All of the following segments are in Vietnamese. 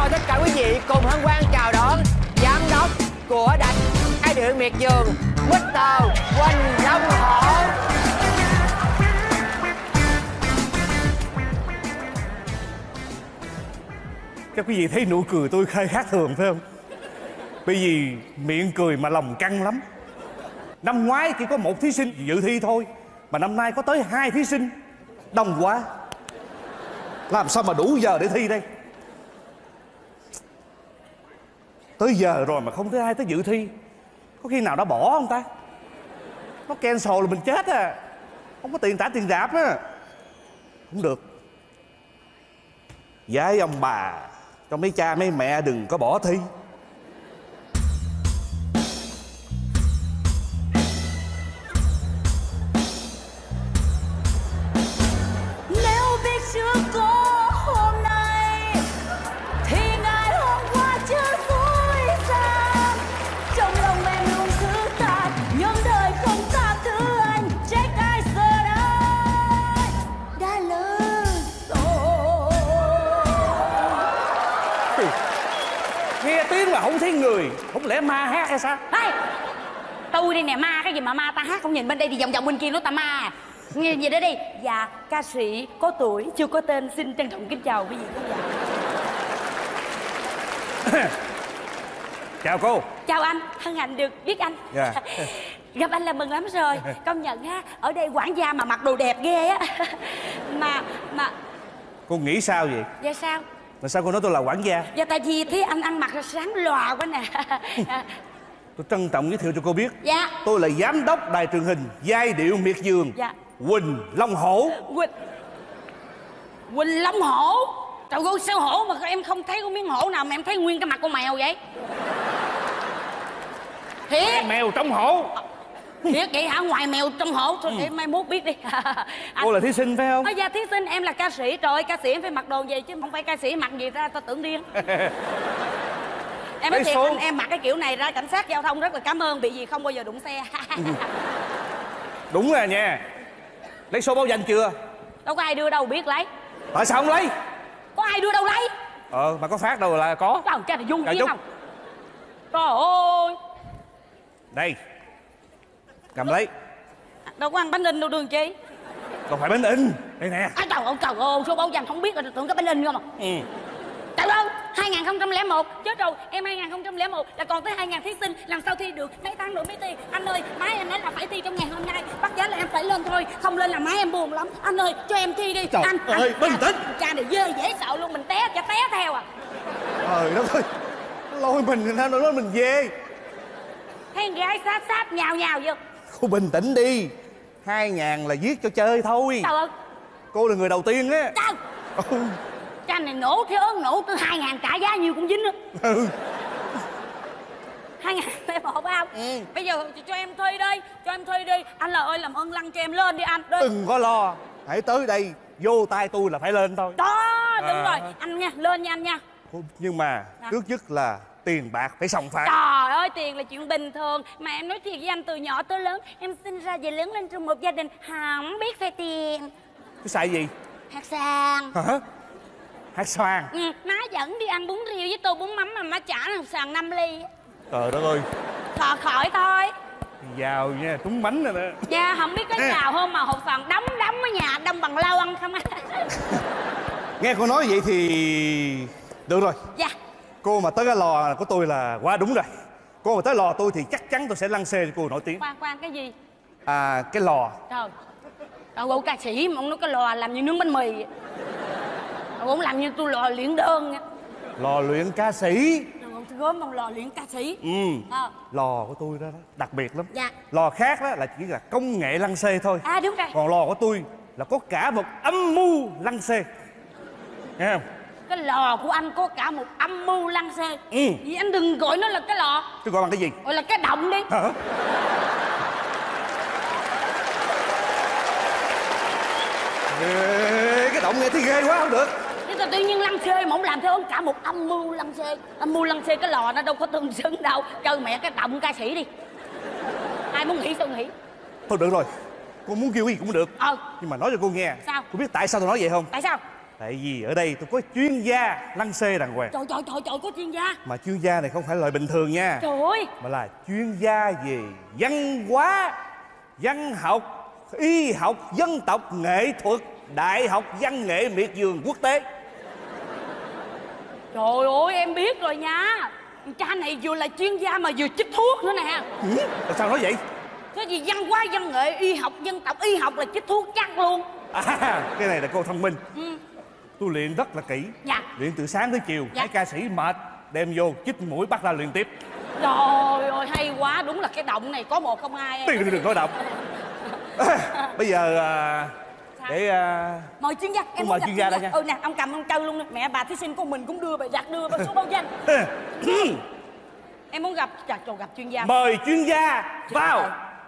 mời tất cả quý vị cùng hân hoan chào đón giám đốc của Đài Giai Điệu Miệt Vườn, Mr. Huỳnh Long Hổ. Các quý vị thấy nụ cười tôi hơi khác thường phải không? Bởi vì miệng cười mà lòng căng lắm. Năm ngoái chỉ có một thí sinh dự thi thôi, mà năm nay có tới 2 thí sinh. Đông quá. Làm sao mà đủ giờ để thi đây? Tới giờ rồi mà không thấy ai tới dự thi. Có khi nào đã bỏ không ta? Nó cancel là mình chết à. Không có tiền trả tiền rạp á. Không được. Với ông bà, cho mấy cha mấy mẹ đừng có bỏ thi. Nếu biết chưa có hôm nay thì ngày hôm qua chưa vui xa. Trong lòng em luôn thứ tàn, nhưng đời không tha thứ anh. Trách ai giờ đây đã lớn rồi. Nghe tiếng mà không thấy người, không lẽ ma hát hay sao? Hey, tôi đây nè, ma cái gì mà ma? Ta hát không nhìn bên đây thì vòng vòng bên kia nó ta ma. Nghe gì đó đi. Dạ, ca sĩ có tuổi chưa có tên, xin trân trọng kính chào quý vị khán giả. Chào cô. Chào anh, hân hạnh được biết anh. Dạ. Gặp anh là mừng lắm rồi. Công nhận ha, ở đây quản gia mà mặc đồ đẹp ghê á. Mà Cô nghĩ sao vậy? dạ sao? Mà sao cô nói tôi là quản gia? Dạ tại vì thấy anh ăn mặc sáng lòa quá nè. Tôi trân trọng giới thiệu cho cô biết. Dạ. Tôi là giám đốc đài truyền hình Giai Điệu Miệt Vườn. Dạ. Huỳnh Long Hổ. Huỳnh Long Hổ. Trời ơi, sao hổ mà em không thấy có miếng hổ nào mà em thấy nguyên cái mặt con mèo vậy? Thiệt. Mèo trong hổ. Thiệt vậy hả? Ngoài mèo trong hổ thôi. Em mai mốt biết đi. Cô là thí sinh phải không? Dạ thí sinh, em là ca sĩ. Trời ơi, ca sĩ em phải mặc đồ gì chứ không phải ca sĩ mặc gì ra tao tưởng điên. Em nói thiệt anh, em mặc cái kiểu này ra cảnh sát giao thông rất là cảm ơn, bị gì không bao giờ đụng xe. Đúng rồi nha. Lấy số báo danh chưa? Đâu có ai đưa đâu biết lấy. Tại sao không lấy? Có ai đưa đâu lấy. Mà có phát đâu là có. Trời, cha này dung Trời kia không? Trời ơi. Đây. Cầm lấy. Đâu có ăn bánh in đâu đường chi. Còn phải bánh in. Đây nè. Trời ơi, số báo danh không biết là tưởng cái bánh in không à. Trời ơi, 2001. Chết rồi, em 2001 là còn tới 2000 thí sinh. Làm sao thi được, mấy tháng nữa mới thi. Anh ơi, má em nói là phải thi trong ngày hôm nay. Bắt giá là em phải lên thôi. Không lên là má em buồn lắm. Anh ơi, cho em thi đi. Trời anh ơi, bình tĩnh. Cha này dễ sợ luôn, mình té theo à. Trời đất ơi. Lôi mình người ta nói mình về. Thấy con gái sát nhào vô. Cô bình tĩnh đi. 2000 là viết cho chơi thôi. Trời ơi. Cô là người đầu tiên á. Trời. Cha này nổ thế ớn, nổ từ 2000 trả giá nhiều cũng dính nữa. 2001 phải không? Bây giờ cho em thi đi. Cho em thi đi. Anh ơi, làm ơn lăn cho em lên đi anh. Đi. Đừng có lo. Hãy tới đây vô tay tôi là phải lên thôi. Đó, đúng rồi. Anh nha, lên nha anh nha. Nhưng mà trước nhất là tiền bạc phải sòng phẳng. Trời ơi, tiền là chuyện bình thường. Mà em nói thiệt với anh, từ nhỏ tới lớn em sinh ra và lớn lên trong một gia đình không biết xài tiền. Cái xài gì? Hát xoan. Hả? Hát xoan? Má dẫn đi ăn bún riêu với tô bún mắm mà má trả hột xoàn 5 ly. Trời đất ơi. Khỏi thôi. Giàu nha, trúng bánh rồi nè. Dạ, không biết có giàu không mà hột xoàn đóng ở nhà, đông bằng lau ăn không á. Nghe cô nói vậy thì được rồi. Dạ. Cô mà tới cái lò của tôi là quá đúng rồi. Cô mà tới lò tôi thì chắc chắn tôi sẽ lăng xê cho cô nổi tiếng. Khoan cái gì? Cái lò. Trời ơi, ca sĩ mà ông nói cái lò làm như nướng bánh mì. Ông làm như tôi lò luyện đơn nha. Lò luyện ca sĩ. Ông gớm ông lò luyện ca sĩ. Lò của tôi đó đặc biệt lắm. Dạ. Lò khác đó là chỉ là công nghệ lăng xê thôi. Đúng rồi. Còn lò của tôi là có cả một âm mưu lăng xê. Nghe không? Cái lò của anh có cả một âm mưu lăng xê. Vì anh đừng gọi nó là cái lò. Tôi gọi bằng cái gì? Gọi là cái động đi. Hả? Cái động nghe thấy ghê quá không được. Thế tự nhiên lăng xê mà không làm theo cả một âm mưu lăng xê. Âm mưu lăng xê cái lò nó đâu có tương xứng đâu. Chơi mẹ cái động ca sĩ đi. Ai muốn nghỉ sao nghỉ. Thôi được rồi. Cô muốn kêu gì cũng được. Nhưng mà nói cho cô nghe. Sao? Cô biết tại sao tôi nói vậy không? Tại sao? Tại vì ở đây tôi có chuyên gia lăng xê đàng hoàng. Trời, có chuyên gia. Mà chuyên gia này không phải loại bình thường nha. Trời ơi. Mà là chuyên gia về văn hóa, văn học, y học, dân tộc, nghệ thuật, Đại học Văn nghệ Miệt Vườn Quốc tế. Trời ơi, em biết rồi nha. Cha này vừa là chuyên gia mà vừa chích thuốc nữa nè. Tại sao nói vậy? Cái gì văn hóa, văn nghệ, y học, dân tộc, y học là chích thuốc chắc luôn. Cái này là cô thông minh. Tôi luyện rất là kỹ. Dạ. Luyện từ sáng tới chiều. Dạ. Mấy ca sĩ mệt đem vô chích mũi bắt ra luyện tiếp. Trời ơi, hay quá. Đúng là cái động này có một không hai em. Đừng nói động. Bây giờ để mời chuyên gia. Em mời chuyên gia đây nha. Nè, ông cầm ông trâu luôn nè. Mẹ bà thí sinh của mình cũng đưa bài đặt, đưa số báo danh. Em muốn gặp gặp chuyên gia. Mời chuyên gia vào.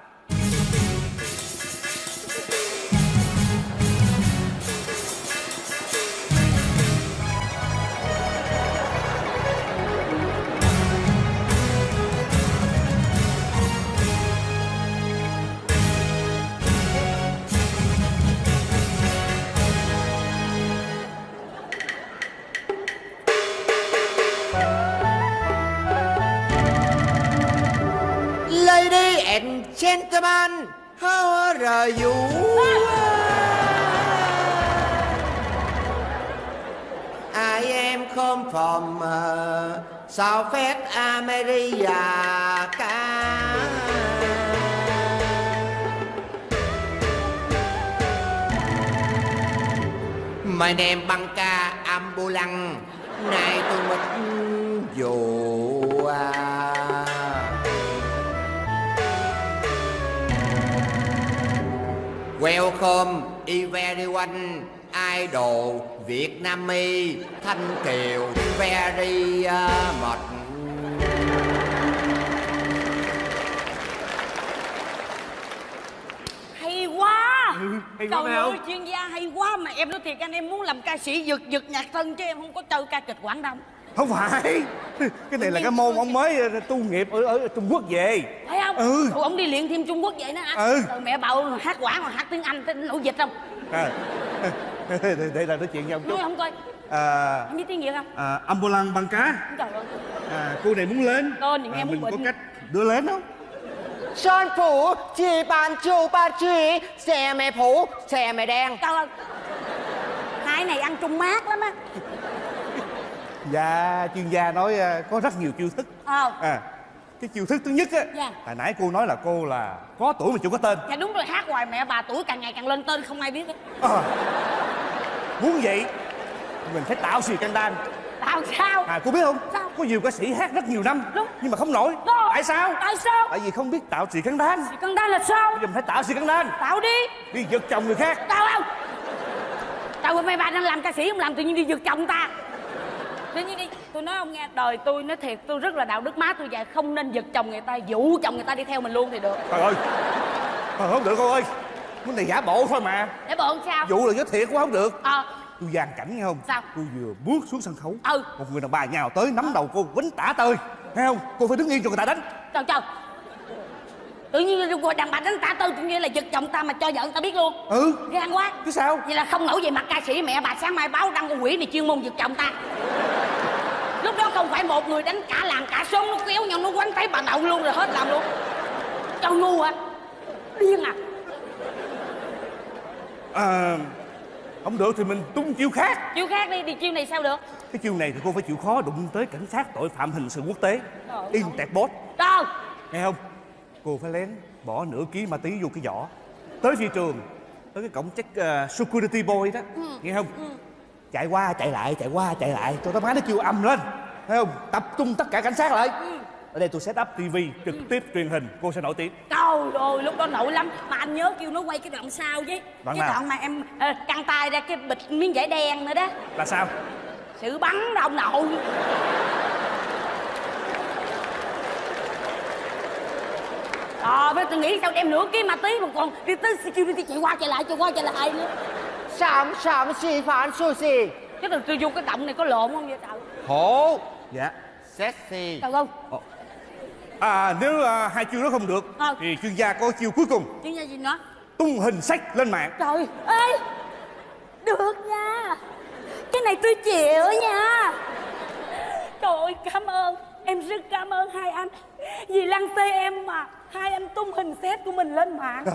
Ladies and gentlemen, how are you? I am come from Southwest America. My name Bangka Ambulang. Nay tôi mất dù Welcome everyone, idol Việt Nam mi Thanh Kiều very much. Hay quá. Hay quá Trời phải ơi, không? chuyên gia hay quá. Mà em nói thiệt anh, em muốn làm ca sĩ giật nhạc thân chứ em không có chơi ca kịch Quảng Đông. Không phải. Cái này là cái môn ông mới tu nghiệp ở Trung Quốc về. Phải không? Rồi ông đi luyện thêm Trung Quốc vậy đó anh. Rồi mẹ bảo hát Quảng hoặc hát tiếng Anh tới nổi dịch không? Để là nói chuyện với ông chút. Nói không coi. Em biết tiếng Việt không? Ambulang Bangka. Trời ơi. Cô này muốn lên. Tên thì nghe muốn mình có bệnh. cách đưa lên không? Sơn phủ chỉ bàn chu ba chỉ, xe mẹ phủ, xe mẹ đen. Trời ơi. Hai này ăn chung mát lắm á. Dạ, chuyên gia nói có rất nhiều chiêu thức. Cái chiêu thức thứ nhất á, Dạ. hồi nãy cô nói là cô là có tuổi mà chưa có tên. Dạ đúng rồi, hát hoài mẹ bà tuổi càng ngày càng lên tên không ai biết hết. Muốn vậy mình phải tạo xì căng đan. Tạo sao? Cô biết không? Sao? Có nhiều ca sĩ hát rất nhiều năm Đúng. nhưng mà không nổi. Đúng. Tại sao? Tại sao? Tại vì không biết tạo xì căng đan. Thì con đang là sao? Bây giờ mình phải tạo xì căng đan. Tạo đi. Đi giật chồng người khác. Tạo không? Trời ơi, mấy bà đang làm ca sĩ không làm tự nhiên đi giật chồng ta. Tự nhiên đi, tôi nói ông nghe, đời tôi nói thiệt tôi rất là đạo đức, má tôi dạy không nên giật chồng người ta, dụ chồng người ta đi theo mình luôn thì được. Trời ơi, không được cô ơi, cái này giả bộ thôi mà. Để bộ sao? Dụ là giới thiệu cũng không được. Tôi dàn cảnh nghe không? Sao? Tôi vừa bước xuống sân khấu, Ừ. một người đàn bà nhào tới nắm đầu cô quýnh tả tơi, nghe không? Cô phải đứng yên cho người ta đánh. Trời trời, tự nhiên đàn bà đánh tả tơi tự nhiên là giật chồng ta mà cho vợ ta biết luôn. Gan quá. Chứ sao? Vậy là không nổi về mặt ca sĩ, mẹ bà sáng mai báo đăng con quỷ này chuyên môn giật chồng ta. Lúc đó không phải một người đánh, cả làng cả xóm nó kéo nhau nó quánh thấy bà đậu luôn rồi hết làm luôn. Trời ngu hả? Điên à? Không được thì mình tung chiêu khác. Chiêu khác đi, đi chiêu này sao được? Cái chiêu này thì cô phải chịu khó đụng tới cảnh sát tội phạm hình sự quốc tế Interpol. Đâu? Nghe không? Cô phải lén bỏ nửa ký ma túy vô cái giỏ, tới phi trường, tới cái cổng check security boy đó, nghe không? Chạy qua chạy lại, chạy qua chạy lại, cho tao má nó kêu âm lên, thấy không? Tập trung tất cả cảnh sát lại. Ở đây tôi set up TV trực tiếp truyền hình, cô sẽ nổi tiếng. Trời ơi, lúc đó nổi lắm. Mà anh nhớ kêu nó quay cái đoạn sau chứ. Đoạn cái nào? đoạn mà em căng tay ra cái bịch miếng vải đen nữa đó. Là sao? Sự bắn đó ông nội. Bây tôi nghĩ sao đem nửa ký ma túy mà còn đi tới security chạy qua chạy lại nữa. Sạm xì phản sushi. Chứ tôi vô cái động này có lộn không vậy trời? Hổ. Dạ. Sexy. Trời không? Nếu hai chiêu đó không được thì chuyên gia có chiêu cuối cùng. Chuyên gia gì nữa? Tung hình sách lên mạng. Trời ơi, được nha. Cái này tôi chịu nha. Trời ơi, cảm ơn. Em rất cảm ơn hai anh. Vì lăng xê em mà hai anh tung hình set của mình lên mạng.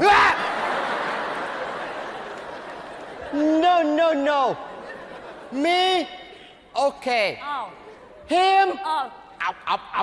No, no, no. Me. Okay. Him. Ọc.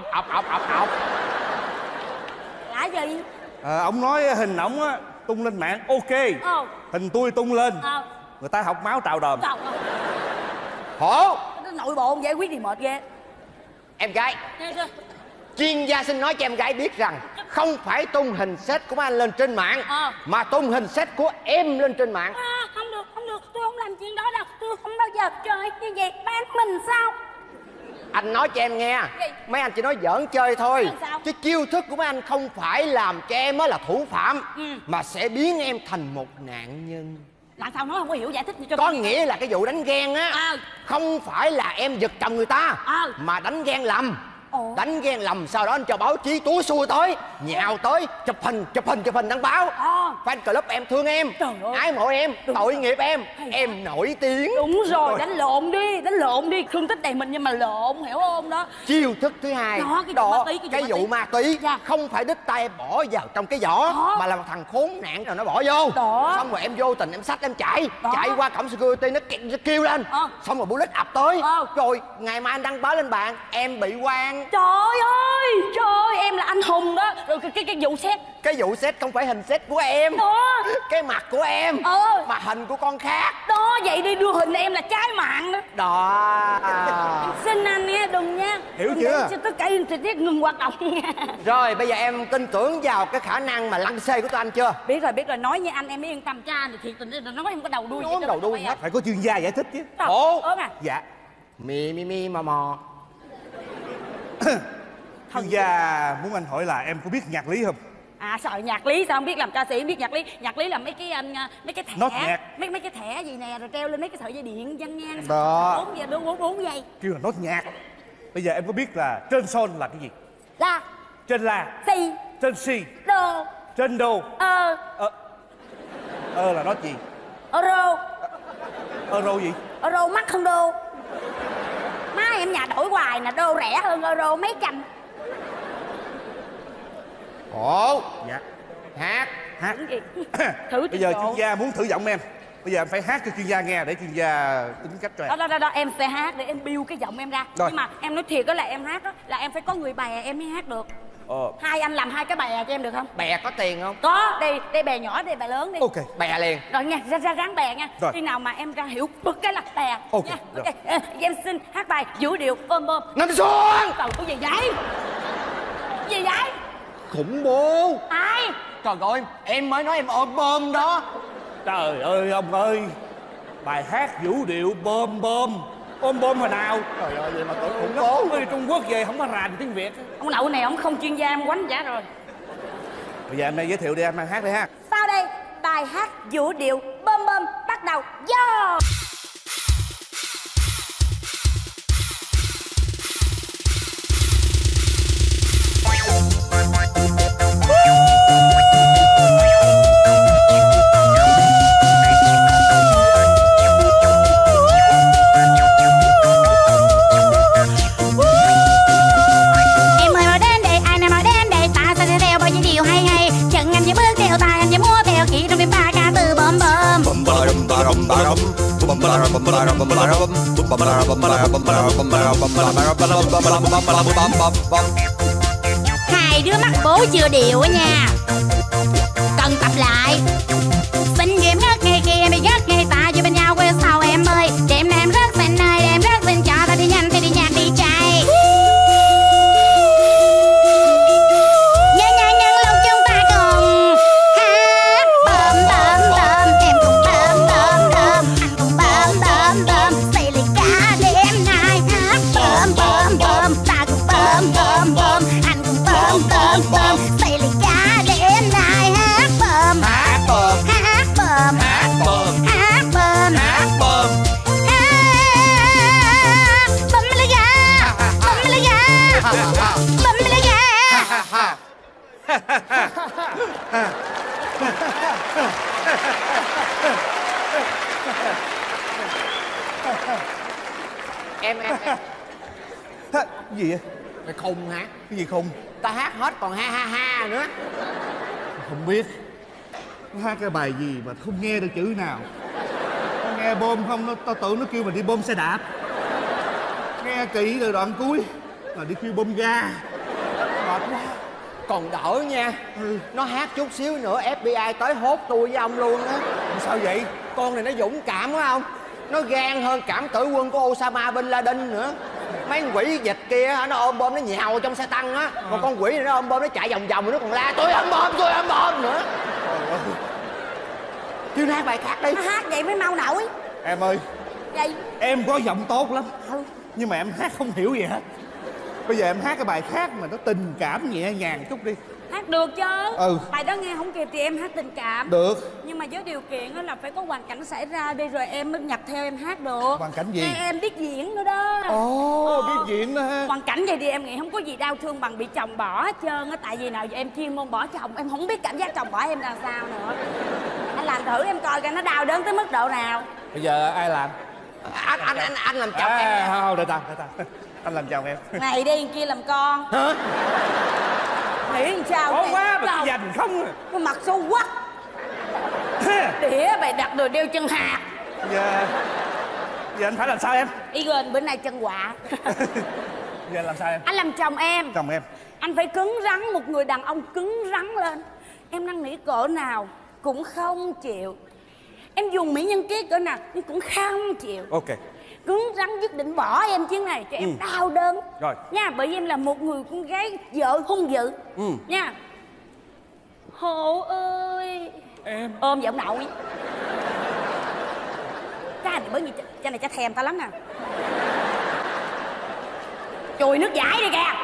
Là gì? Ông nói hình ổng á tung lên mạng ok. Hình tôi tung lên người ta học máu trào đờm. Hổ. Nội bộ giải quyết thì mệt ghê. Em gái, chuyên gia xin nói cho em gái biết rằng không phải tung hình set của anh lên trên mạng mà tung hình set của em lên trên mạng. Không được, tôi không làm chuyện đó đâu. Tôi không bao giờ chơi như vậy. Bán mình sao? Anh nói cho em nghe, mấy anh chỉ nói giỡn chơi thôi. Chứ chiêu thức của mấy anh không phải làm cho em là thủ phạm mà sẽ biến em thành một nạn nhân. Làm sao nói không có hiểu, giải thích cho có nghĩa là cái vụ đánh ghen á không phải là em giật chồng người ta mà đánh ghen lầm. Đánh ghen lầm sau đó anh cho báo chí túi xui tới nhào tới chụp hình đăng báo. Fan club em thương em, ái mộ em, tội nghiệp em nổi tiếng. Đúng rồi, đánh lộn đi thương tích đầy mình nhưng mà lộn, hiểu không đó. Chiêu thức thứ hai đó, cái vụ ma túy không phải đích tay bỏ vào trong cái vỏ mà là một thằng khốn nạn rồi nó bỏ vô xong rồi em vô tình em xách em chạy qua cổng security nó kêu lên xong rồi bullet ập tới rồi ngày mai anh đăng báo lên bạn em bị quan. Trời ơi em là anh hùng đó. Rồi cái vụ set không phải hình set của em đó, cái mặt của em mà hình của con khác đó. Vậy đi đưa hình em là trái mạng đó đó. Xin anh nghe đừng nha, hiểu chưa? Cho tất cả tình tiết ngừng hoạt động nha. Rồi bây giờ em tin tưởng vào cái khả năng mà lăng xê của tụi anh chưa? Biết rồi nói với anh em mới yên tâm. Cha thì thiệt tình nói em có đầu đuôi gì đầu đuôi hết. Phải có chuyên gia giải thích chứ. Dạ. Mi mò. Chuyên gia muốn anh hỏi là em có biết nhạc lý không? Sợ nhạc lý sao không biết, làm ca sĩ biết nhạc lý. Nhạc lý là mấy cái thẻ nốt nhạc, mấy cái thẻ gì nè rồi treo lên mấy cái sợi dây điện dân ngang đó 4 giây kêu là nốt nhạc. Bây giờ em có biết là trên son là cái gì? La. Trên la. Si. Trên si. Đô. Trên đô. Là nốt gì? Euro. Euro gì? Euro mắc hơn đô. Má em nhà đổi hoài nè, đô rẻ hơn euro mấy trăm. Ồ. Dạ. Hát thử. Bây giờ chuyên gia muốn thử giọng em. Bây giờ em phải hát cho chuyên gia nghe để chuyên gia tính cách cho em. Đó em sẽ hát để em build cái giọng em ra. Nhưng mà em nói thiệt đó là em hát đó là em phải có người bè em mới hát được. Hai anh làm hai cái bè cho em được không? Bè có tiền không? Có, đây bè nhỏ, đây bè lớn đi. Ok. Bè liền. Rồi nha, ra ráng bè nha. Rồi. Khi nào mà em ra hiểu bực cái là bè ok nha. rồi. Em xin hát bài vũ điệu bơm. Nằm xuống. Trời, cái gì vậy? Gì vậy? Khủng bố. Ai? Trời ơi, em mới nói em ôm bơm đó. Trời ơi ông ơi, bài hát vũ điệu bơm hồi nào? Trời ơi, vậy mà tưởng khủng bố. Mới đi Trung Quốc về không có rành tiếng Việt. Ông lậu này ông không chuyên gia, em quánh trả rồi. Bây giờ em đang giới thiệu đi, em đang hát đi ha. Sau đây, bài hát vũ điệu bơm bắt đầu. Vô. Hai đứa mắc bố chưa điệu á nha, cần tập lại. Xinh em rất ngày kia em bị rất ngày ta cho bên nhau quên sau em ơi. Đêm nay em rất xinh ơi, em rất xinh cho ta đi nhanh thì đi nhạc đi trai. Nhân lúc chúng ta cùng hát bơm em cùng bơm anh cùng bơm xây lại cả đêm nay hát bơm ta cùng bơm anh cùng bơm xây lại cả đêm nay hát bơm Em Hả? Gì vậy? mày khùng hả? Cái gì khùng? Ta hát hết còn ha ha ha nữa. Không biết. Nó hát cái bài gì mà không nghe được chữ nào. Nó nghe bom không, tao tưởng nó kêu mình đi bom xe đạp. Nghe kỹ rồi đoạn cuối là đi kêu bom ga. Mệt quá. Còn đỡ nha. Nó hát chút xíu nữa FBI tới hốt tôi với ông luôn á. Sao vậy? Con này nó dũng cảm quá không? Nó gan hơn cảm tử quân của Osama Bin Laden nữa. Mấy con quỷ dịch kia nó ôm bom nó nhào trong xe tăng á. Còn con quỷ này nó ôm bom nó chạy vòng vòng rồi nó còn la tôi ôm bom nữa. Kêu nó hát bài khác đi. Nó hát vậy mới mau nổi. Em ơi, Vậy em có giọng tốt lắm. Nhưng mà em hát không hiểu gì hết. Bây giờ em hát cái bài khác mà nó tình cảm nhẹ nhàng chút đi. hát được chứ. Ừ. Bài đó nghe không kịp thì em hát tình cảm. Được. Nhưng mà với điều kiện là phải có hoàn cảnh xảy ra đi rồi em mới nhập theo em hát được. Hoàn cảnh gì? Em biết diễn nữa đó. Ồ, biết diễn đó ha. Hoàn cảnh vậy thì em nghĩ không có gì đau thương bằng bị chồng bỏ hết trơn á. Tại vì nào giờ em chuyên môn bỏ chồng, em không biết cảm giác chồng bỏ em là sao nữa. Anh làm thử em coi coi nó đau đớn tới mức độ nào. Bây giờ ai làm? Anh làm chồng em. Không, để tao. Anh làm chồng em. Này đi kia làm con. Hả? Nghĩ làm sao? Khó này? quá mà Chồng. cái dành không à. Cái mặt xấu quắc. Đĩa bày đặt đồ đeo chân hạt. Giờ anh phải làm sao em? Y gần bữa nay chân quạ. Giờ anh làm sao em? Anh làm chồng em. Chồng em. Anh phải cứng rắn, một người đàn ông cứng rắn lên. Em năn nỉ cỡ nào cũng không chịu. Em dùng mỹ nhân kế cỡ nào nhưng cũng không chịu. Ok. Cứng rắn quyết định bỏ em chuyến này cho em đau đớn. Rồi. Nha, bởi vì em là một người con gái vợ hung dữ. Nha. Hộ ơi. Em. Ôm giọng nội. Cái này bởi vì cha này cha thèm ta lắm nè. Chùi nước giải đi kìa.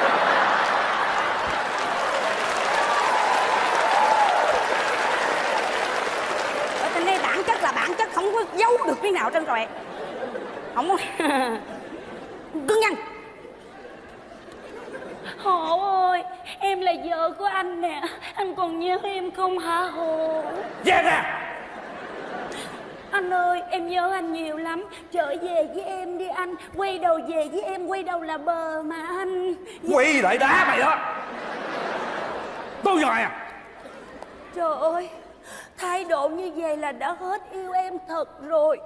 Ở trên đây bản chất là bản chất, không có giấu được cái nào trên rồi. Không có. Cứng nhăn. Hộ ơi, em là vợ của anh nè. Anh còn nhớ em không hả Hộ? Về nè. Anh ơi, em nhớ anh nhiều lắm. Trở về với em đi anh. Quay đầu về với em, quay đầu là bờ mà anh. Quỳ lại đá mày đó. Tôi rồi à. Trời ơi, thái độ như vậy là đã hết yêu em thật rồi.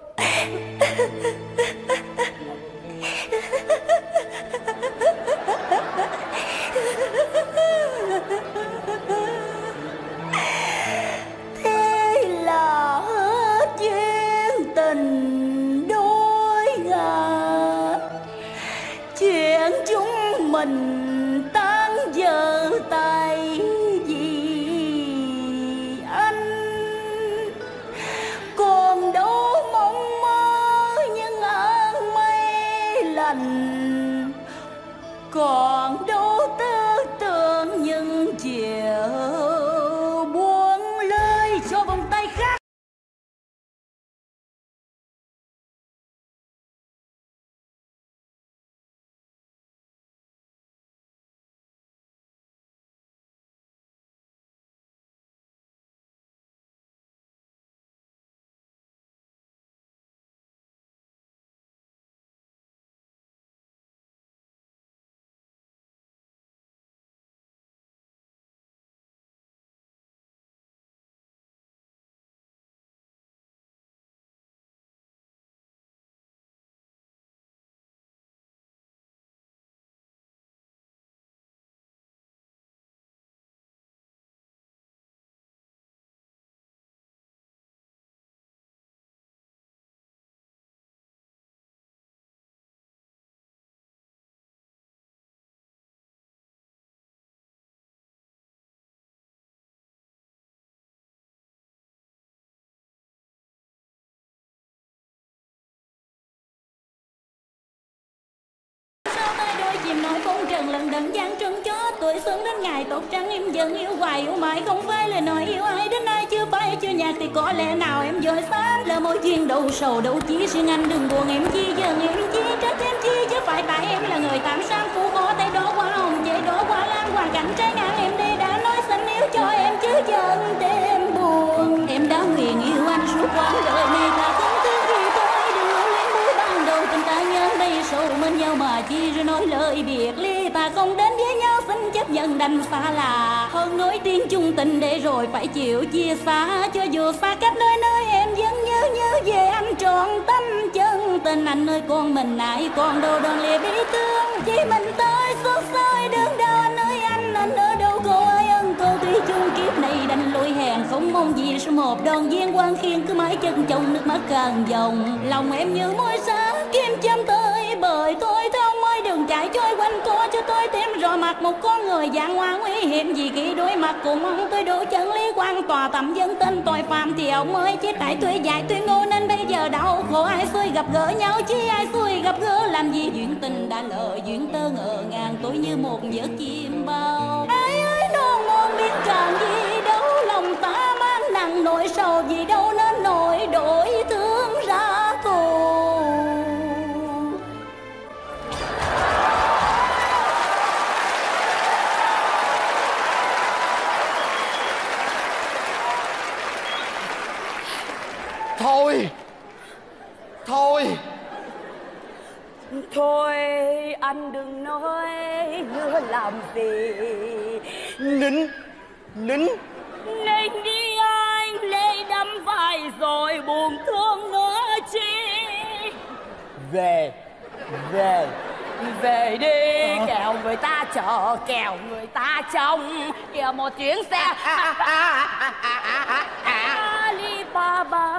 Thế là hết duyên tình đôi ngả. Chuyện chúng mình tan vỡ tay vì anh. Còn đâu mong mơ những áng mây lành. Còn đâu tư tưởng những chiều buông lơi cho vòng tay khác. Chìm nổi phong trần lần đận gian trân cho tuổi xuân đến ngày tốt trắng em dần yêu hoài yêu mãi không phải lời nói yêu ai đến nay chưa bay chưa nhạt thì có lẽ nào em dối xa là mối duyên đầu sầu đầu chí riêng anh đừng buồn em chi dần em chi trách em chi chứ phải tại em là người tạm sang phú khó tay đó qua hồng vậy đó qua lan hoàn cảnh trái ngang em đi đã nói xin yêu cho em chứ dần đêm buồn em đã nguyện yêu anh suốt quãng đời này ta không thương vì tôi đừng lưu luyến buổi ban đầu tình ta nhớ đây đâu bên nhau mà chi rồi nói lời biệt ly. Ta không đến với nhau xin chấp nhận đành xa lạ, hơn nói tiếng chung tình để rồi phải chịu chia xa. Cho dù xa cách nơi nơi em vẫn nhớ về anh trọn tâm chân tình. Anh ơi con mình ai còn đâu đơn lìa bi thương, chỉ mình tôi xót xôi đớn đau. Anh ơi anh ở đâu cô ơi ân cô, tuy chung kiếp này đành lụi hèn không mong gì số một đoàn viên quan khiên cứ mãi chân chồng nước mắt càng dòng. Lòng em như môi xa kim châm tới bời tôi theo môi đường chạy trôi quanh cô cho tôi thêm rồi mặt một con người dạng hoa nguy hiểm vì khi đối mặt cùng ông tôi đủ chân lý quan tòa tầm dân tên tội phạm thì ông ơi chết tại tuổi dài tuổi ngu nên bây giờ đau khổ ai xui gặp gỡ nhau chứ ai xui gặp gỡ làm gì. Duyên tình đã lỡ duyên tơ ngỡ ngàng tôi như một giấc chim bao. Ai ơi non non biết tràn gì đâu lòng ta mang nặng nỗi sầu gì đâu nên nỗi đổi thương ra tù. Thôi Thôi anh đừng nói nữa làm gì. Nín Nên đi anh lệ đắm vai rồi buồn thương nữa chi. Về đi kẻo người ta chờ kẻo người ta trông kìa một chuyến xe Alibaba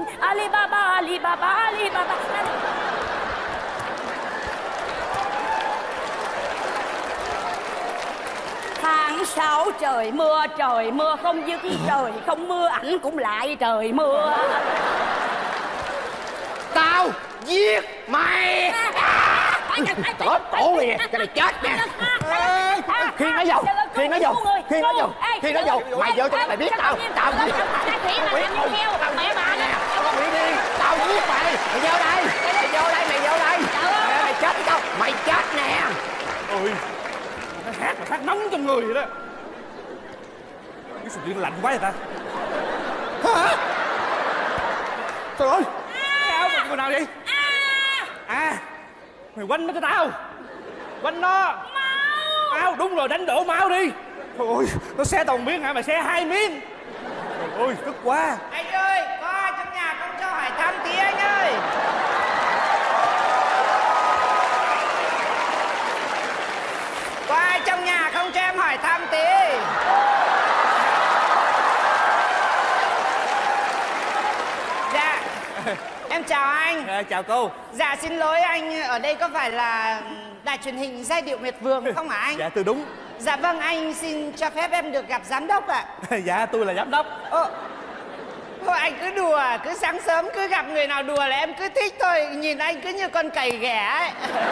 Tháng 6 trời mưa không dứt, trời không mưa ảnh cũng lại trời mưa. Tao giết mày. Chết tổ kìa, cái này chết nè. Khi nó vô mày vô cho mày biết tao giết mày. Tao giết mày. Mày vô đây mày chết đâu, mày chết nè. Ôi nó hát mà phát nóng trong người vậy đó. Cái sự điện lạnh quá vậy ta. Hả? Trời ơi, áo người nào vậy? Mày quanh nó cho tao, quanh nó máu. Đúng rồi, đánh đổ máu đi. Trời ơi, nó xé toàn miếng hả? Mày xé 2 miếng. Trời ơi, tức quá. Anh ơi, có ai trong nhà không cho hỏi thăm tí anh ơi. Có ai trong nhà không cho em hỏi thăm tí. Dạ, em chào anh. Chào cô. Dạ xin lỗi anh, ở đây có phải là đài truyền hình Giai Điệu Miệt Vườn không hả anh? Dạ tôi đúng. Dạ vâng, anh xin cho phép em được gặp giám đốc ạ. Dạ tôi là giám đốc. Thôi anh cứ đùa, cứ sáng sớm cứ gặp người nào đùa là em cứ thích thôi. Nhìn anh cứ như con cầy ghẻ ấy.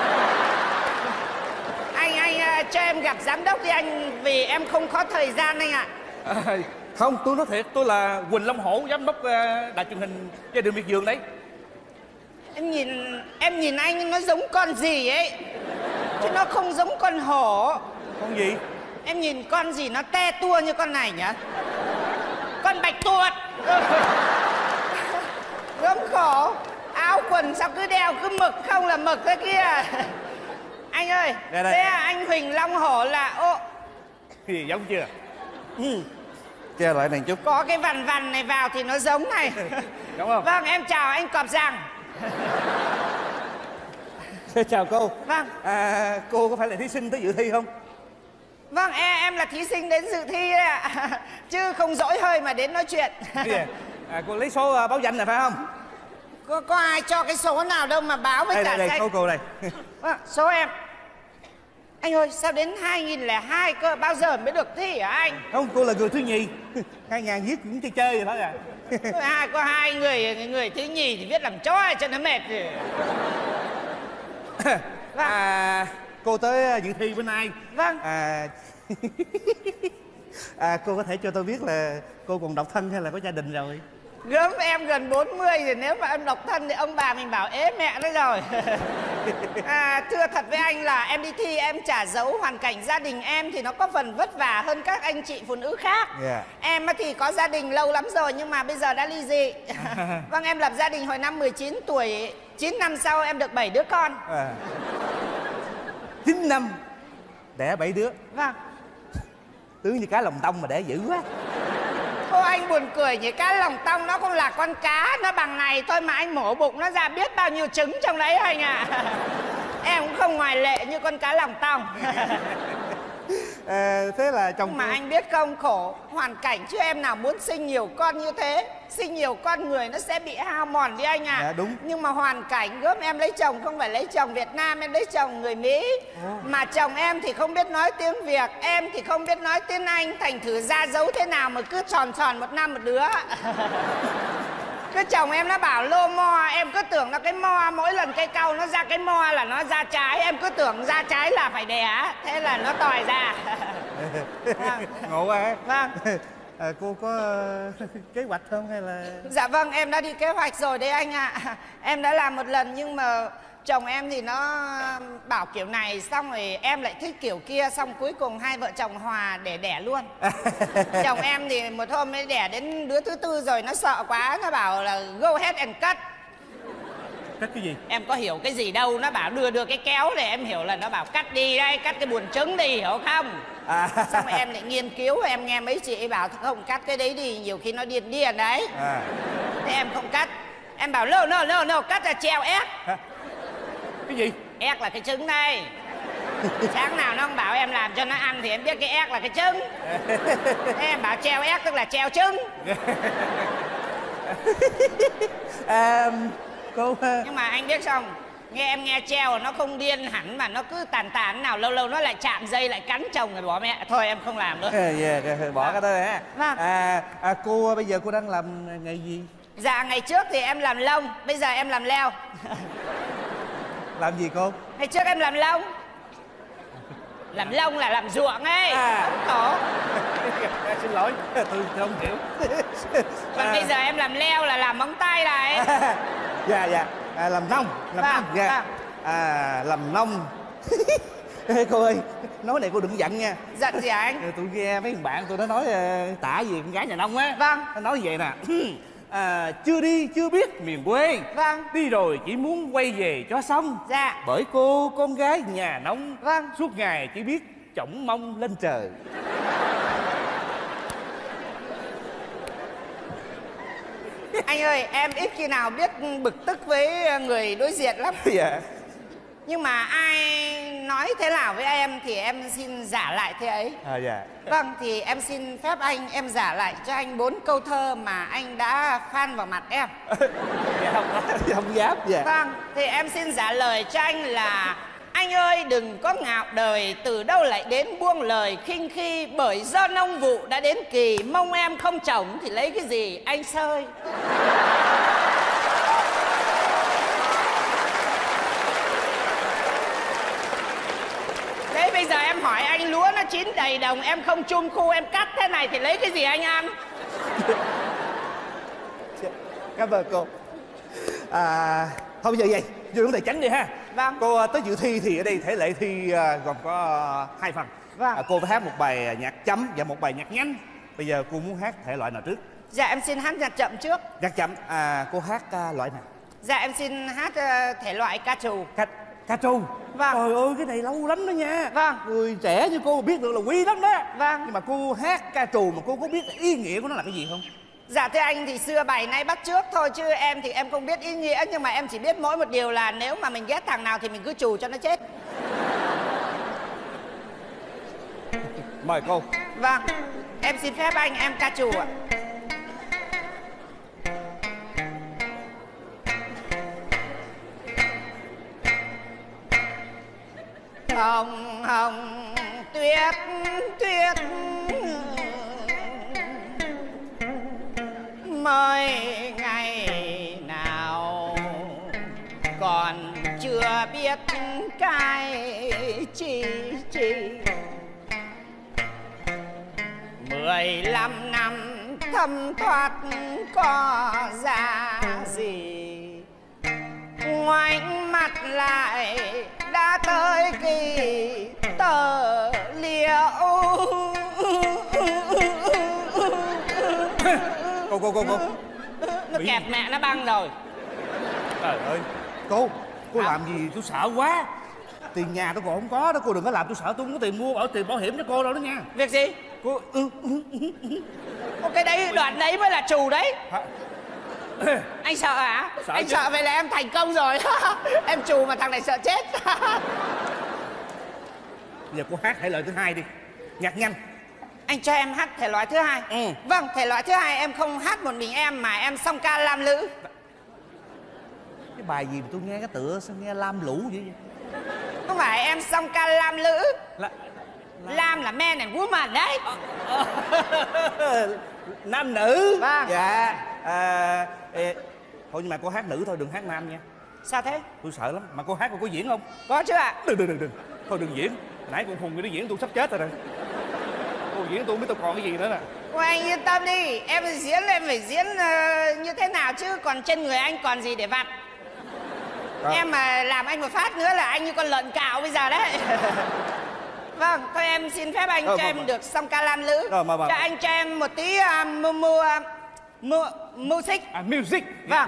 Anh cho em gặp giám đốc đi anh, vì em không có thời gian anh ạ. Không, tôi nói thiệt, tôi là Quỳnh Long Hổ, giám đốc đài truyền hình Giai Điệu Miệt Vườn đấy. Em nhìn anh nó giống con gì ấy, chứ nó không giống con hổ. Con gì? Em nhìn con gì nó te tua như con này nhỉ? Con bạch tuộc. Gớm khổ. Áo quần sao cứ đeo cứ mực không là mực thế kia. Anh ơi, đây. Thế à, anh Huỳnh Long Hổ là Gì giống chưa? Che lại này chút. Có cái vằn vằn này vào thì nó giống này. Đúng không? Vâng, em chào anh Cọp Rằng. Chào cô. Vâng. Cô có phải là thí sinh tới dự thi không? Vâng, em là thí sinh đến dự thi đấy ạ. Chứ không dỗi hơi mà đến nói chuyện. Cô lấy số báo danh này phải không? Có ai cho cái số nào đâu mà báo với cả đây, số cô đây. Vâng, số em. Anh ơi, sao đến 2002 cơ? Bao giờ mới được thi hả anh? Không, cô là người thứ nhì. 2000 viết cũng chơi vậy thôi à. Có hai người thứ nhì thì viết làm chó cho nó mệt rồi. Vâng. Cô tới dự thi bên ai? Vâng. Cô có thể cho tôi biết là cô còn độc thân hay là có gia đình rồi? Gớm, em gần 40 rồi, nếu mà em độc thân thì ông bà mình bảo ế mẹ nó rồi. Thưa thật với anh là em đi thi em trả dấu hoàn cảnh gia đình em thì nó có phần vất vả hơn các anh chị phụ nữ khác. Em thì có gia đình lâu lắm rồi nhưng mà bây giờ đã ly dị. Vâng, em lập gia đình hồi năm 19 tuổi. 9 năm sau em được 7 đứa con. 9 năm đẻ 7 đứa. Vâng. Tướng như cá lòng tông mà đẻ dữ quá. Cô anh buồn cười nhỉ, cá lòng tông nó cũng là con cá, nó bằng này thôi mà anh mổ bụng nó ra biết bao nhiêu trứng trong đấy anh ạ. Em cũng không ngoại lệ như con cá lòng tông. Thế là chồng mà anh biết không, khổ hoàn cảnh chứ em nào muốn sinh nhiều con như thế. Sinh nhiều con người nó sẽ bị hao mòn đi anh ạ. Dạ đúng. Nhưng mà hoàn cảnh gớm em lấy chồng không phải lấy chồng Việt Nam, em lấy chồng người Mỹ. Mà chồng em thì không biết nói tiếng Việt, em thì không biết nói tiếng Anh. Thành thử ra dấu thế nào mà cứ tròn một năm một đứa. Cứ chồng em nó bảo lô mo, em cứ tưởng nó cái mo, mỗi lần cây cau nó ra cái mo là nó ra trái, em cứ tưởng ra trái là phải đẻ, thế là nó tòi ra. Ngộ quá. Vâng. Cô có kế hoạch không hay là? Dạ vâng, em đã đi kế hoạch rồi đấy anh ạ. Em đã làm một lần nhưng mà chồng em thì nó bảo kiểu này, xong rồi em lại thích kiểu kia, xong cuối cùng hai vợ chồng hòa để đẻ luôn. Chồng em thì một hôm mới đẻ đến đứa thứ 4 rồi, nó sợ quá, nó bảo là go ahead and cut. Cắt cái gì? Em có hiểu cái gì đâu, nó bảo đưa cái kéo để em hiểu là nó bảo cắt đi đây, cắt cái buồng trứng đi, hiểu không? Xong rồi em lại nghiên cứu, em nghe mấy chị bảo không cắt cái đấy đi, nhiều khi nó điên đấy. Thế em không cắt. Em bảo no, cắt là treo ép. Cái gì? Ép là cái trứng đây. Sáng nào nó không bảo em làm cho nó ăn thì em biết cái ép là cái trứng. Thế em bảo treo ép tức là treo trứng. Cô... Nhưng mà anh biết không, em nghe treo nó không điên hẳn mà nó cứ tàn nào lâu nó lại chạm dây lại cắn chồng rồi bỏ mẹ. Thôi em không làm nữa. Bỏ cái đó ha. Vâng. Cô bây giờ cô đang làm nghề gì? Dạ ngày trước thì em làm lông, bây giờ em làm leo. Làm gì cô? Ngày trước em làm lông. Làm lông là làm ruộng ấy. Khổ. Xin lỗi, tôi không hiểu. Còn bây giờ em làm leo là làm móng tay này. Dạ. Làm nông. Làm nông. Dạ. Làm nông. Ê, cô ơi, nói này cô đừng giận nha. Giận gì hả anh? Tôi nghe mấy thằng bạn tôi nó nói tả gì con gái nhà nông á. Vâng. Nó nói vậy nè. Chưa đi chưa biết miền quê. Vâng. Đi rồi chỉ muốn quay về cho xong. Dạ. Bởi cô con gái nhà nông. Vâng. Suốt ngày chỉ biết chổng mông lên trời. Anh ơi, em ít khi nào biết bực tức với người đối diện lắm. Dạ. Nhưng mà ai nói thế nào với em thì em xin giả lại thế ấy. Dạ. Vâng, thì em xin phép anh, em giả lại cho anh 4 câu thơ mà anh đã phan vào mặt em. Dạ, không dám. Dạ. Vâng, thì em xin giả lời cho anh là: anh ơi đừng có ngạo đời, từ đâu lại đến buông lời khinh khi, bởi do nông vụ đã đến kỳ, mong em không trồng thì lấy cái gì anh sơi. Đấy bây giờ em hỏi anh, lúa nó chín đầy đồng em không chum khu em cắt thế này thì lấy cái gì anh ăn? Cảm ơn cô. Thôi bây giờ vậy, vô vấn đề tránh đi ha. Vâng. Cô tới dự thi thì ở đây thể lệ thi gồm có 2 phần. Vâng. Cô phải hát một bài nhạc chấm và một bài nhạc nhanh. Bây giờ cô muốn hát thể loại nào trước? Dạ em xin hát nhạc chậm trước. Nhạc chậm. Cô hát loại nào? Dạ em xin hát thể loại ca trù. Ca trù. Vâng. Trời ơi cái này lâu lắm đó nha. Vâng. Người trẻ như cô biết được là quý lắm đó. Vâng. Nhưng mà cô hát ca trù mà cô có biết ý nghĩa của nó là cái gì không? Dạ thưa anh thì xưa bài nay bắt trước thôi, chứ em thì em không biết ý nghĩa. Nhưng mà em chỉ biết mỗi một điều là nếu mà mình ghét thằng nào thì mình cứ trù cho nó chết. Mời cô. Vâng, em xin phép anh, em ca trù ạ. Hồng hồng tuyết tuyết mới ngày nào còn chưa biết cái chi 15 năm thấm thoát có ra gì, ngoảnh mặt lại đã tới kỳ tờ liệu. Cô Nó kẹp mẹ nó băng rồi. Trời ơi, Cô làm gì tôi sợ quá. Tiền nhà tôi còn không có đó, cô đừng có làm tôi sợ. Tôi không có tiền mua tiền bảo hiểm cho cô đâu đó nha. Việc gì? Cô cái đấy, đoạn đấy mới là trù đấy. Hả? Anh sợ hả? Sợ Anh chứ. sợ vậy là em thành công rồi. Em trù mà thằng này sợ chết. Giờ cô hát thể loại thứ hai đi, nhạc nhanh. Anh cho em hát thể loại thứ hai. Vâng, thể loại thứ hai em không hát một mình em mà em song ca lam lữ. Cái bài gì mà tôi nghe cái tựa sao nghe lam lũ vậy? Không phải em song ca lam lữ. Lam là man and woman đấy. Nam nữ. Vâng. Dạ. Thôi nhưng mà cô hát nữ thôi, đừng hát nam nha. Sao thế? Tôi sợ lắm. Mà cô hát cô có diễn không? Có chứ ạ. Đừng. Thôi đừng diễn. Nãy con Hùng nó diễn tôi sắp chết rồi nè. Cô diễn tôi không biết tôi còn cái gì nữa nè. Ôi anh yên tâm đi. Em phải diễn như thế nào chứ. Còn trên người anh còn gì để vặt. Em mà làm anh một phát nữa là anh như con lợn cạo bây giờ đấy. Vâng, thôi em xin phép anh cho em được song ca lam lữ. Cho anh cho em một tí music. Music. Vâng.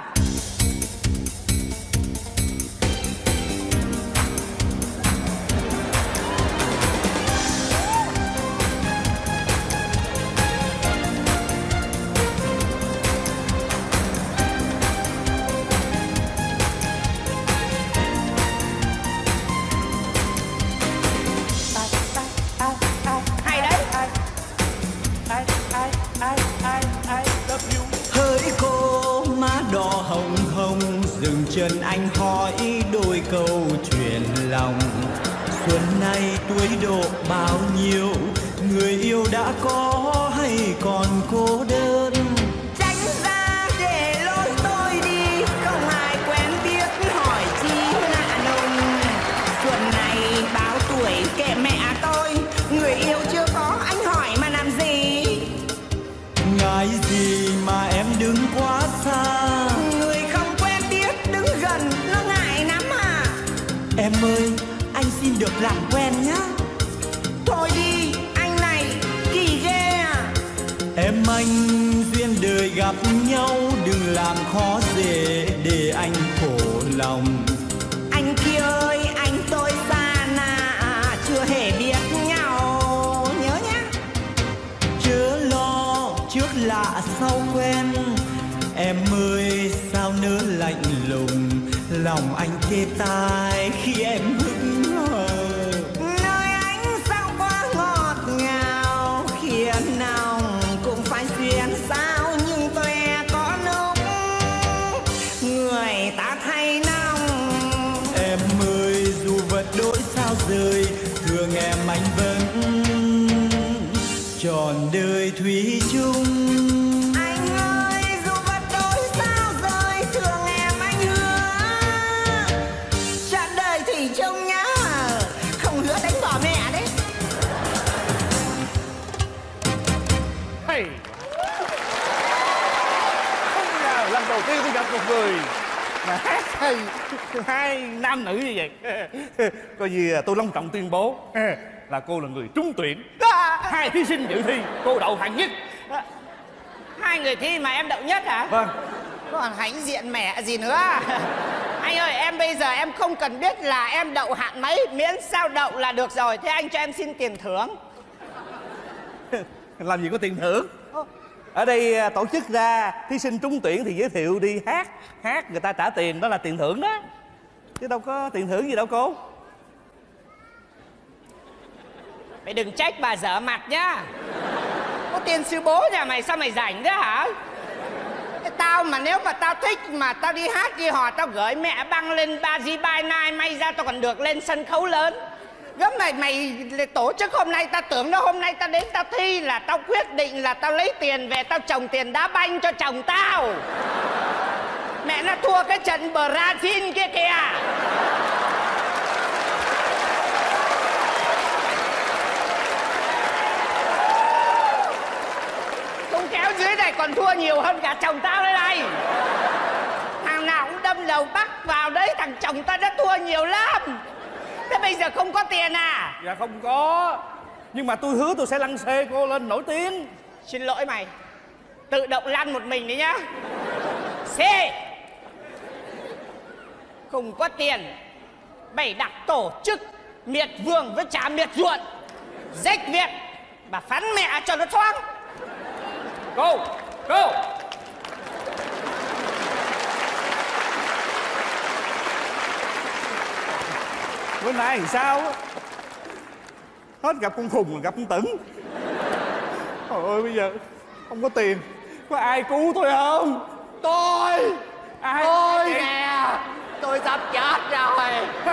Hỡi cô má đỏ hồng hồng, dừng chân anh hỏi đôi câu chuyện lòng. Xuân nay tuổi độ bao nhiêu, người yêu đã có hay còn cô đơn? Tránh ra để lối tôi đi, không ai quen biết hỏi chi lạ nùng. Xuân này bao tuổi kệ mẹ tôi, người yêu chưa có anh hỏi mà làm gì? Ngại gì mà em đứng quá xa, Người không quen biết đứng gần nó ngại lắm à? em ơi anh xin được làm quen nhá. Thôi đi anh này kỳ ghê à. Em anh duyên đời gặp nhau, đừng làm khó dễ để anh khổ lòng. Anh kia ơi anh tôi xa nà, chưa hề biết nhau nhớ nhá. Chớ lo trước lạ sau quen, em ơi sao nỡ lạnh lùng, lòng anh tê tai khi em hững hờ. Nơi anh sao quá ngọt ngào, khiến lòng cũng phải xuyên sao, nhưng tôi có lúc người ta thay lòng. Em ơi dù vật đổi sao rời, thương em anh vẫn trọn đời thủy chung. Anh ơi dù vật đổi sao rời, thương em anh hứa trọn đời thủy chung nhá, không hứa đánh bỏ mẹ đấy. Hey. Không ngờ lần đầu tiên tôi gặp một người mà hát hay hai nam nữ như vậy. Coi như tôi long trọng tuyên bố là cô là người trúng tuyển. Hai thí sinh dự thi cô đậu hạng nhất. Hai người thi mà em đậu nhất hả? Vâng. Còn hãnh diện mẹ gì nữa. Anh ơi em bây giờ em không cần biết là em đậu hạng mấy, miễn sao đậu là được rồi. Thế anh cho em xin tiền thưởng. Làm gì có tiền thưởng. Ở đây tổ chức ra thí sinh trúng tuyển thì giới thiệu đi hát người ta trả tiền, đó là tiền thưởng đó, chứ đâu có tiền thưởng gì đâu cô. Mày đừng trách bà dở mặt nhá. Có tiền sư bố nhà mày sao mày rảnh thế hả? Tao mà nếu mà tao thích mà tao đi hát đi hò, tao gửi mẹ băng lên Baji by Night, may ra tao còn được lên sân khấu lớn. Gớm mày tổ chức hôm nay, tao tưởng đâu hôm nay tao đến tao thi là tao quyết định là tao lấy tiền về tao trồng tiền đá banh cho chồng tao. Mẹ nó thua cái trận Brazil kia kìa. Không kéo dưới này còn thua nhiều hơn cả chồng tao đây này. Thằng nào cũng đâm đầu bắc vào đấy, thằng chồng tao đã thua nhiều lắm. Thế bây giờ không có tiền à? Dạ không có, nhưng mà tôi hứa tôi sẽ lăn xê cô lên nổi tiếng. Xin lỗi mày, tự động lăn một mình đấy nhá. C. Không có tiền, bày đặt tổ chức miệt vườn với trả miệt ruộng, rách việc. Bà phán mẹ cho nó thoáng. Go, go. Bữa nay thì sao á? Hết gặp con khùng rồi gặp con Tửng. Trời ơi, bây giờ không có tiền, có ai cứu tôi không? Tôi Ai? nè, tôi sắp chết rồi.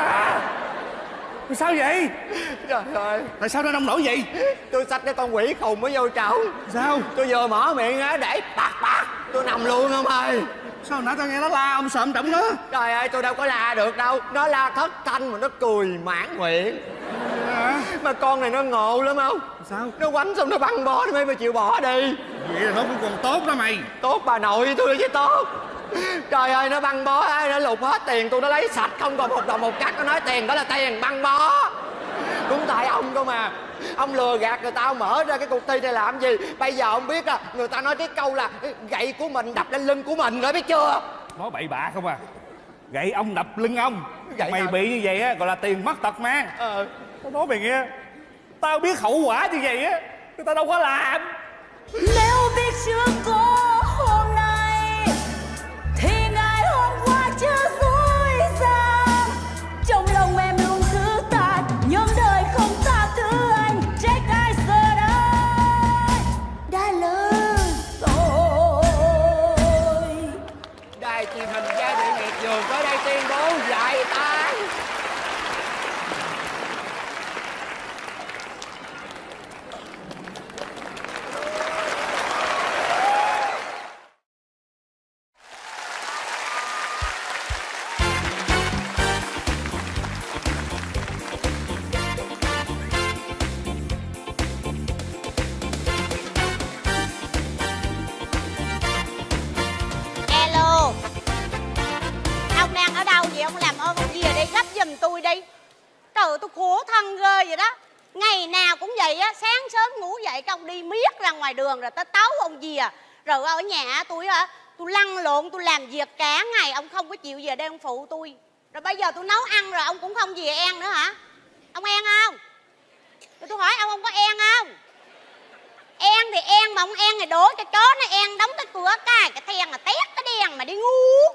Sao vậy? Trời ơi, Tại sao nó nông nổi vậy? tôi xách cái con quỷ khùng mới vô chậu. Sao? Tôi vừa mở miệng á để bạc tôi nằm luôn ông ơi. Sao nãy tao nghe nó la ông sợ ông trọng nó? Trời ơi, tôi đâu có la được đâu. Nó la thất thanh mà nó cười mãn nguyện. Mà con này nó ngộ lắm không? Sao? Nó quánh xong nó băng bó nó mới chịu bỏ đi. Vậy là nó cũng còn tốt đó mày. Tốt bà nội tôi chứ tốt. Trời ơi, nó băng bó ấy, nó lục hết tiền tôi, nó lấy sạch không còn một đồng một cắt. Nó nói tiền đó là tiền băng bó. Cũng tại ông cơ mà. Ông lừa gạt người ta, ông mở ra cái cuộc thi này làm gì? Bây giờ ông biết à, người ta nói cái câu là gậy của mình đập lên lưng của mình rồi, biết chưa? Nói bậy bạ không à. Gậy ông đập lưng ông. Gậy Mày hả? bị như vậy á gọi là tiền mất tật mang. Tao nói mày nghe, tao biết hậu quả như vậy á, người ta đâu có làm. Nếu biết chưa có hôm nay thì ngày hôm qua chưa dối gian. Trong lòng em luôn cứ tàn, nhưng đời không tha thứ anh. Trách ai giờ đây đã lớn rồi. Đài truyền hình Giai Điệu Miệt Vườn tới đây tuyên bố giải tán. Alo, ông đang ở đâu vậy? Ông làm ơn ông về đây gấp giùm tôi đi. Trời ơi, tôi khổ thân ghê vậy đó. Ngày nào cũng vậy á, sáng sớm ngủ dậy cái ông đi miết ra ngoài đường rồi tới tấu ông về. Rồi ở nhà tôi á, tôi lăn lộn, tôi làm việc cả ngày, ông không có chịu về đây ông phụ tôi. Rồi bây giờ tôi nấu ăn rồi ông cũng không về ăn nữa hả? Ông ăn không? Rồi tôi hỏi ông có ăn không? Ăn thì ăn, mà ông ăn thì đổ cho chó nó ăn, đóng cái cửa cái then là tét cái đèn mà đi ngu.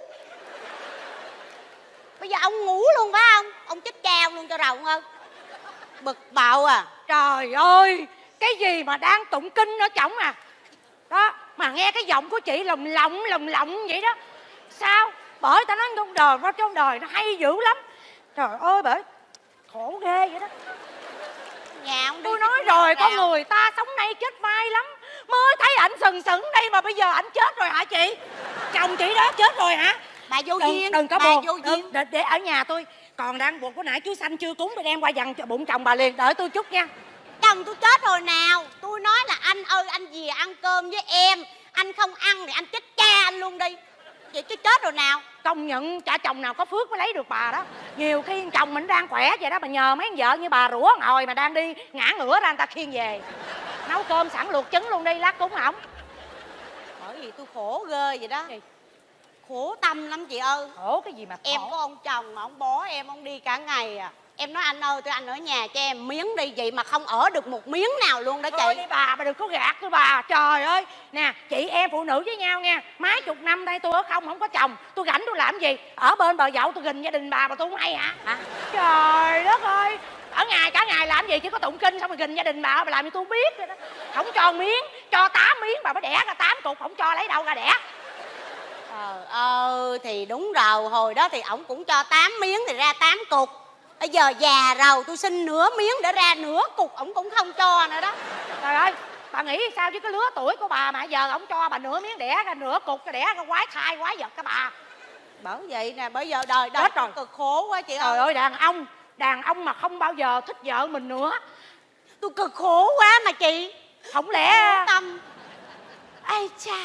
Bây giờ ông ngủ luôn phải không? Ông chết cao luôn cho rầu hơn. Bực bạo à. Trời ơi, cái gì mà đang tụng kinh ở trỏng à. Đó, mà nghe cái giọng của chị lồng lộng vậy đó. Sao? Bởi ta nói trong đời nó hay dữ lắm. Trời ơi, bởi khổ ghê vậy đó. Nhà ông đi. Tôi nói rồi, con người ta sống nay chết mai lắm. Mới thấy ảnh sừng sững đây mà bây giờ ảnh chết rồi hả chị? Chồng chị đó chết rồi hả? Bà vô duyên. Đừng có bà buồn. vô duyên. Để ở nhà tôi còn đang buồn. Của nãy chú Xanh chưa cúng, tôi đem qua dằn cho bụng chồng bà liền. Đợi tôi chút nha. Chồng tôi chết rồi nào. Tôi nói là anh ơi, anh về ăn cơm với em. Anh không ăn thì anh chết cha anh luôn đi. Vậy chứ chết rồi nào. Công nhận chả chồng nào có phước mới lấy được bà đó. Nhiều khi chồng mình đang khỏe vậy đó, mà nhờ mấy vợ như bà rủa ngồi mà đang đi ngã ngửa ra người ta khiêng về. Nấu cơm sẵn luộc trứng luôn đi, lát cúng ổng. Bởi vì tôi khổ ghê vậy đó. Khổ tâm lắm chị ơi. Khổ cái gì mà khổ. Em có ông chồng mà ông bỏ em, ông đi cả ngày à. Em nói anh ơi, anh ở nhà cho em miếng đi, vậy mà không ở được một miếng nào luôn đó chị. Thôi đi bà đừng có gạt tôi bà. Trời ơi, nè, chị em phụ nữ với nhau nha. Mấy chục năm đây tôi ở không có chồng. Tôi rảnh tôi làm gì? Ở bên bờ dậu tôi gìn gia đình bà mà tôi không hay hả? Trời đất ơi, ở cả ngày làm gì chứ có tụng kinh xong rồi gìn gia đình bà làm gì tôi không biết rồi đó. Không cho miếng, cho 8 miếng bà mới đẻ ra 8 cục, không cho lấy đâu ra đẻ. Trời ơi, thì đúng rồi, hồi đó thì ổng cũng cho 8 miếng thì ra 8 cục. Bây giờ già rồi tôi xin nửa miếng để ra nửa cục ổng cũng không cho nữa đó. Trời ơi, bà nghĩ sao chứ cái lứa tuổi của bà mà giờ ổng cho bà nửa miếng đẻ ra nửa cục, cái đẻ ra quái thai quái vật các bà. Bởi vậy nè, bây giờ đời rồi. cực khổ quá chị ơi. Trời ơi, đàn ông mà không bao giờ thích vợ mình nữa. Tôi cực khổ quá mà chị. Không lẽ tâm. ai cha.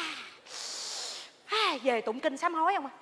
Về tụng kinh sám hối không à?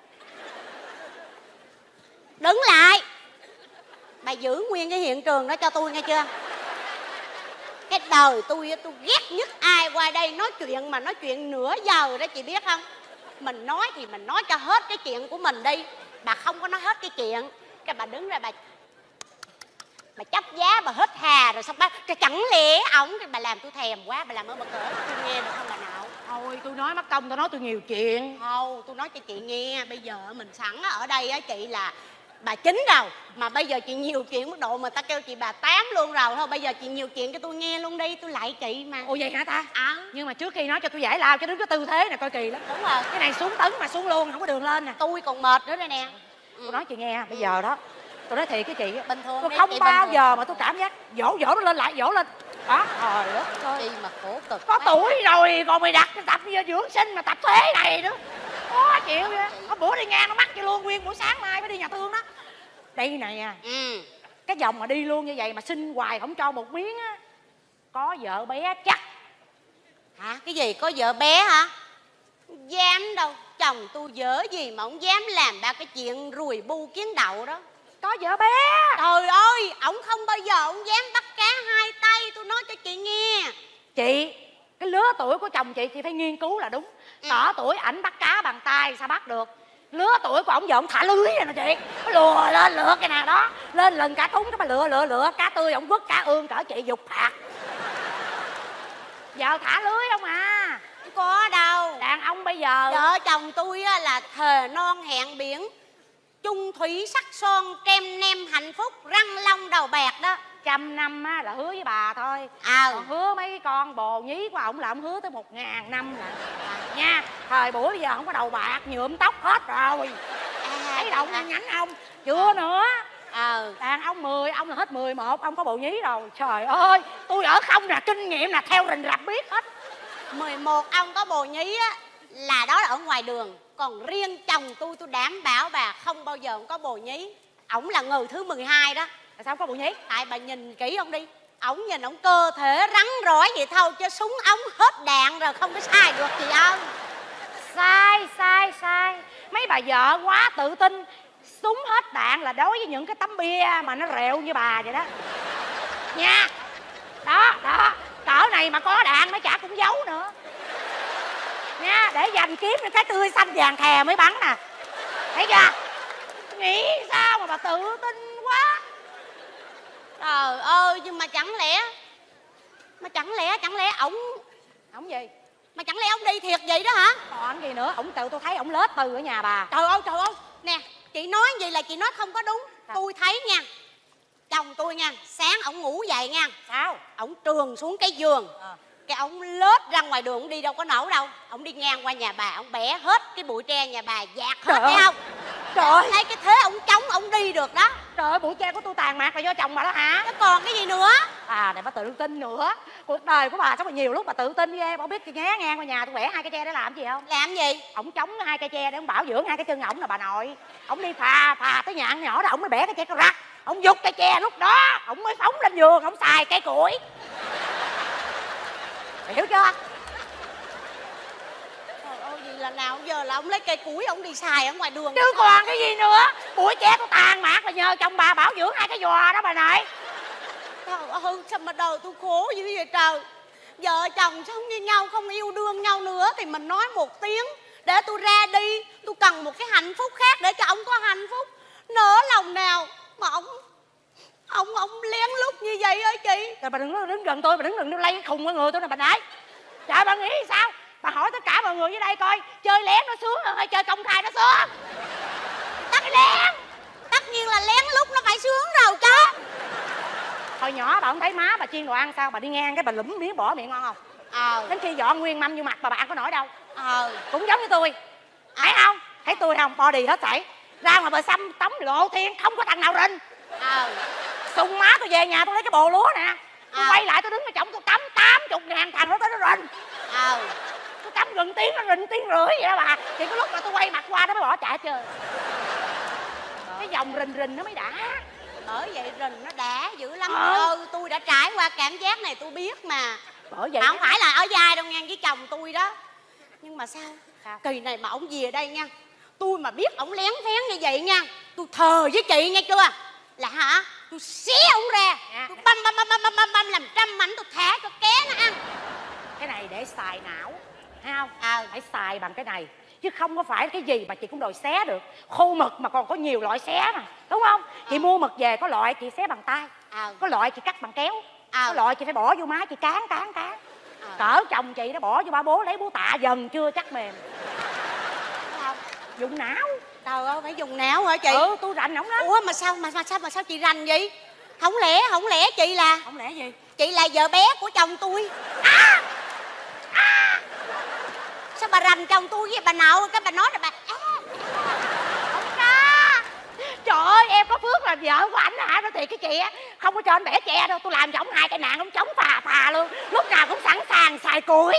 Đứng lại. Bà giữ nguyên cái hiện trường đó cho tôi nghe chưa? Cái đời tôi ghét nhất ai qua đây nói chuyện mà nói chuyện nửa giờ đó chị biết không? Mình nói thì mình nói cho hết cái chuyện của mình đi. bà không có nói hết cái chuyện. Cái bà đứng ra bà chấp giá, bà hết hà rồi xong bà chẳng lẽ ổng, bà làm tôi thèm quá, bà làm ơn bà cỡ tôi nghe được không bà Nậu? Thôi tôi nói mất công, tôi nói tôi nhiều chuyện. Thôi tôi nói cho chị nghe, bây giờ mình sẵn ở đây á chị là bà Chín rồi, mà bây giờ chị nhiều chuyện mức độ mà ta kêu chị bà Tám luôn rồi. Thôi bây giờ chị nhiều chuyện cho tôi nghe luôn đi, tôi lại chị mà. Ồ vậy hả ta? Nhưng mà trước khi nói cho tôi giải lao, cho đứng cái tư thế này coi kỳ lắm. Đúng rồi. Cái này xuống tấn mà xuống luôn, không có đường lên nè. Tôi còn mệt nữa đây nè. Tôi nói chị nghe, bây giờ đó tôi nói thiệt cái chị, bình thường tôi không bao giờ mà tôi cảm giác dỗ nó lên lại, dỗ lên đó. Trời đất ơi, chị mà khổ cực có tuổi rồi còn mày đặt tập dưỡng sinh mà tập thế này nữa, khó chịu vậy. Có bữa đi ngang nó mắc cho luôn nguyên buổi sáng mai mới đi nhà thương đó. Đây này à, cái dòng mà đi luôn như vậy mà xin hoài không cho một miếng á, có vợ bé chắc. Hả? Cái gì có vợ bé hả? Dám đâu, chồng tôi dở gì mà ông dám làm ba cái chuyện rùi bu kiến đậu đó. Có vợ bé. Trời ơi, ổng không bao giờ ổng dám bắt cá hai tay, tôi nói cho chị nghe. Chị, cái lứa tuổi của chồng chị phải nghiên cứu là đúng. Cỡ tuổi ảnh bắt cá bằng tay sao bắt được. Lứa tuổi của ổng giờ ổng thả lưới rồi nè chị. Nó lùa lên lựa cái nào đó, lên lần cả thúng cái mà lựa cá tươi ổng vứt cá ương cỡ chị dục phạt. Giờ thả lưới không à? Không có đâu. Đàn ông bây giờ vợ chồng tôi á là thề non hẹn biển, chung thủy sắc son, kem nem hạnh phúc, răng long đầu bạc đó. 100 năm á là hứa với bà thôi. Còn hứa mấy con bồ nhí của ổng là ổng hứa tới 1000 năm là nha. Thời buổi bây giờ không có đầu bạc, nhuộm tóc hết rồi. Thấy đầu nhảnh không? Chưa nữa. Đàn ông 10, ông là hết 11, ông có bồ nhí rồi. Trời ơi, tôi ở không nè, kinh nghiệm là theo rình rập biết hết. 11 ông có bồ nhí á là đó là ở ngoài đường. Còn riêng chồng tôi đảm bảo bà không bao giờ ông có bồ nhí. Ổng là người thứ 12 đó. Tại sao có bồ nhí? Tại bà nhìn kỹ ông đi, ổng nhìn ổng cơ thể rắn rỏi vậy thôi, chứ súng ống hết đạn rồi không có sai được chị ơi. Sai. Mấy bà vợ quá tự tin, súng hết đạn là đối với những cái tấm bia mà nó rẹo như bà vậy đó nha. Đó, cỡ này mà có đạn nó chả cũng giấu nữa nha, để dành kiếm những cái tươi xanh vàng thè mới bắn nè. Thấy chưa? Nghĩ sao mà bà tự tin quá. Trời ơi, nhưng mà chẳng lẽ ổng gì? Mà chẳng lẽ ông đi thiệt vậy đó hả? Còn gì nữa, ổng tự tôi thấy ổng lết từ ở nhà bà. Trời ơi nè, chị nói gì là chị nói không có đúng. Sao? Tôi thấy nha, chồng tôi nha, sáng ổng ngủ dậy nha. Sao? Ổng trườn xuống cái giường, cái ổng lết ra ngoài đường, ổng đi đâu có nổi đâu. Ổng đi ngang qua nhà bà, ổng bẻ hết cái bụi tre nhà bà, dạt hết, thấy không? Trời ơi, thấy cái thế ổng chống ổng đi được đó. Trời ơi, bụi tre của tôi tàn mạc là do chồng bà đó hả? Nó còn cái gì nữa? Này bà tự tin nữa. Cuộc đời của bà sao mà nhiều lúc bà tự tin ghê. Bà biết chị ghé ngang qua nhà tôi bẻ 2 cây tre để làm gì không? Làm gì? Ổng chống 2 cây tre để ổng bảo dưỡng 2 cái chân ổng là bà nội. Ổng đi phà tới nhà ăn nhỏ đó, ổng mới bẻ cái tre cho rắc. Ổng giục cây tre, lúc đó ổng mới phóng lên giường, ổng xài cây củi. Hiểu chưa? Trời ơi, gì là nào giờ là ông lấy cây củi ông đi xài ở ngoài đường chứ còn cái gì nữa. Bụi tre của tàn mạc là nhờ chồng bà bảo dưỡng 2 cái giò đó bà nội. Trời ơi, sao mà đời tôi khổ dữ vậy trời. Vợ chồng sống với nhau, không yêu đương nhau nữa thì mình nói một tiếng để tôi ra đi. Tôi cần một cái hạnh phúc khác để cho ông có hạnh phúc. Nỡ lòng nào mà ông lén lút như vậy hả chị? Rồi bà đừng đứng gần tôi, bà đừng lay cái khùng vào người tôi nè bà nội. Trời, bà nghĩ sao? Bà hỏi tất cả mọi người dưới đây coi, chơi lén nó sướng hơn hay chơi công khai nó sướng? Tất nhiên là lén lút nó phải sướng rồi chứ. Hồi nhỏ bà không thấy má bà chiên đồ ăn sao? Bà đi ngang cái bà lụm miếng bỏ miệng ngon không? Đến khi dọn nguyên mâm vô mặt bà ăn có nổi đâu. Cũng giống như tôi. Thấy không? Thấy tôi không? Body hết sảy. Ra ngoài bờ sông tắm lộ thiên không có thằng nào rình. Xung má tôi về nhà tôi lấy cái bồ lúa nè. Tôi quay lại tôi đứng ở chồng tôi tắm 80.000 thằng nó tới nó rình. Tôi tắm gần tiếng nó rình 1,5 tiếng vậy đó bà. Chỉ có lúc mà tôi quay mặt qua nó mới bỏ chạy chơi. Cái dòng rình nó mới đã. Bởi vậy rình nó đã dữ lắm. Tôi đã trải qua cảm giác này tôi biết mà. Bởi vậy không phải là ở vai đâu nha, với chồng tôi đó. Nhưng mà sao? Kỳ này mà ổng về đây nha, tôi mà biết ổng lén phén như vậy nha, tôi thờ với chị nghe chưa? Là hả? Tôi xé ổng ra, tôi băm làm trăm mảnh, tôi thả cho ké nó ăn. Cái này để xài não, thấy không? Phải xài bằng cái này. chứ không có phải cái gì mà chị cũng đòi xé được. Khô mực mà còn có nhiều loại xé mà, đúng không? Chị mua mực về có loại chị xé bằng tay, có loại chị cắt bằng kéo, có loại chị phải bỏ vô má chị cán. Cỡ chồng chị nó bỏ vô ba bố lấy búa tạ dần chưa chắc mềm. Dùng não. Trời ơi, phải dùng não hả chị? Ừ, tôi rành ổng lắm. Ủa mà sao chị rành vậy? Không lẽ chị là... Không lẽ gì? Chị là vợ bé của chồng tôi. Sao bà rành chồng tôi với bà nào cái bà nói là bà... Không có. Trời ơi, em có phước là vợ của ảnh hả? Nói thiệt cái chị á, không có cho anh bẻ tre đâu. Tôi làm cho ổng 2 cây nạn, ổng chống phà luôn. Lúc nào cũng sẵn sàng xài củi.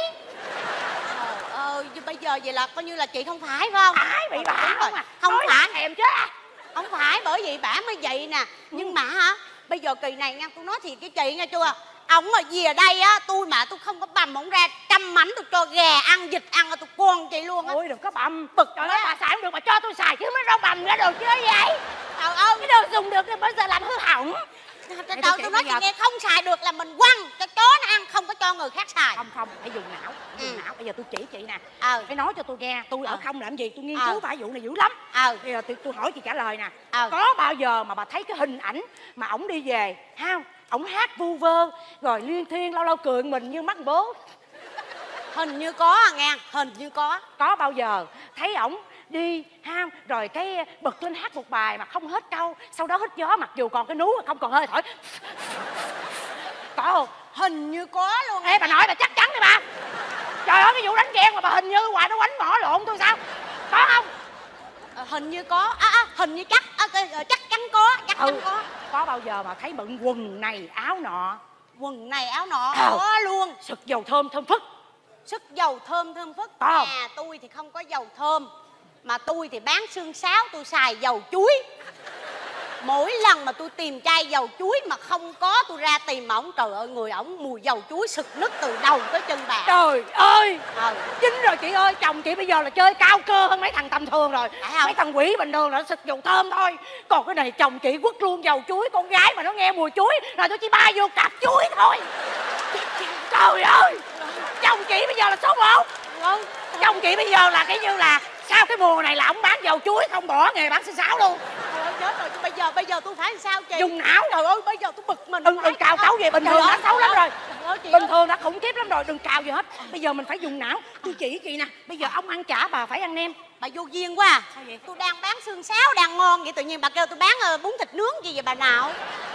Bây giờ vậy là coi như là chị không phải không? Phải, bị bả không à. Không phải thèm chết à. Không phải, bởi vì bả mới vậy nè. Nhưng mà hả, bây giờ kỳ này nha, tôi nói thiệt với chị nghe chưa? Ổng mà về đây á, tôi không có bầm ổng ra, trăm mảnh tôi cho gà ăn, vịt ăn, tôi con chị luôn á. Ôi đừng có bầm. Bực trời ơi, bà xài không được mà cho tôi xài chứ mới rau bầm ra đồ chơi vậy. Trời ơi, cái đồ dùng được thì bây giờ làm hư hỏng. Tôi nói chị nghe, không xài được là mình quăng cho chó nó ăn, không có cho người khác xài. Không, phải dùng não. Bây giờ tôi chỉ chị nè. Phải nói cho tôi nghe, tôi ở không làm gì, tôi nghiên cứu phải vụ này dữ lắm. Bây giờ tôi hỏi chị trả lời nè. Có bao giờ mà bà thấy cái hình ảnh mà ổng đi về không? Ổng hát vu vơ rồi liên thiên lâu lâu cười mình như mắt bố. Hình như có à nghe, hình như có. Có bao giờ thấy ổng đi ha rồi cái bật lên hát một bài mà không hết câu, sau đó hít gió mặc dù còn cái nú không còn hơi thổi? Có không? Hình như có luôn. Ê bà nói bà chắc chắn đi bà. Trời ơi, cái vụ đánh ghen mà bà hình như hoài nó quánh mỏ lộn tôi sao? Có không? Hình như có. Hình như chắc chắn có. Chắc chắn có. Có bao giờ mà thấy bận quần này áo nọ? Quần này áo nọ có luôn. Xịt dầu thơm phức. Sức dầu thơm phức. Tôi thì không có dầu thơm, mà tôi thì bán xương sáo, tôi xài dầu chuối. Mỗi lần mà tôi tìm chai dầu chuối mà không có, tôi ra tìm ổng. Trời ơi, người ổng mùi dầu chuối sực nức từ đầu tới chân bà. Trời ơi, chính rồi chị ơi. Chồng chị bây giờ là chơi cao cơ hơn mấy thằng tầm thường rồi. Mấy thằng quỷ bình thường là xịt dầu thơm thôi. Còn cái này chồng chị quất luôn dầu chuối. Con gái mà nó nghe mùi chuối rồi tôi chỉ ba vô cặp chuối thôi. Trời ơi, chồng chị bây giờ là số 1. Chồng chị bây giờ là cái như là sau cái mùa này là ổng bán dầu chuối không, bỏ nghề bán xương sáo luôn. Trời ơi, chết rồi. Bây giờ tôi phải làm sao chị? Dùng não. Trời ơi, bây giờ tôi bực mình. Đừng cào cấu về, bình thường đã xấu lắm rồi. Bình thường đã khủng khiếp lắm rồi, đừng cào gì hết. Bây giờ mình phải dùng não. Tôi chỉ chị nè, bây giờ ông ăn chả bà phải ăn nem. Bà vô duyên quá à. Sao vậy? Tôi đang bán xương sáo đang ngon vậy tự nhiên bà kêu tôi bán bún thịt nướng gì vậy bà nào?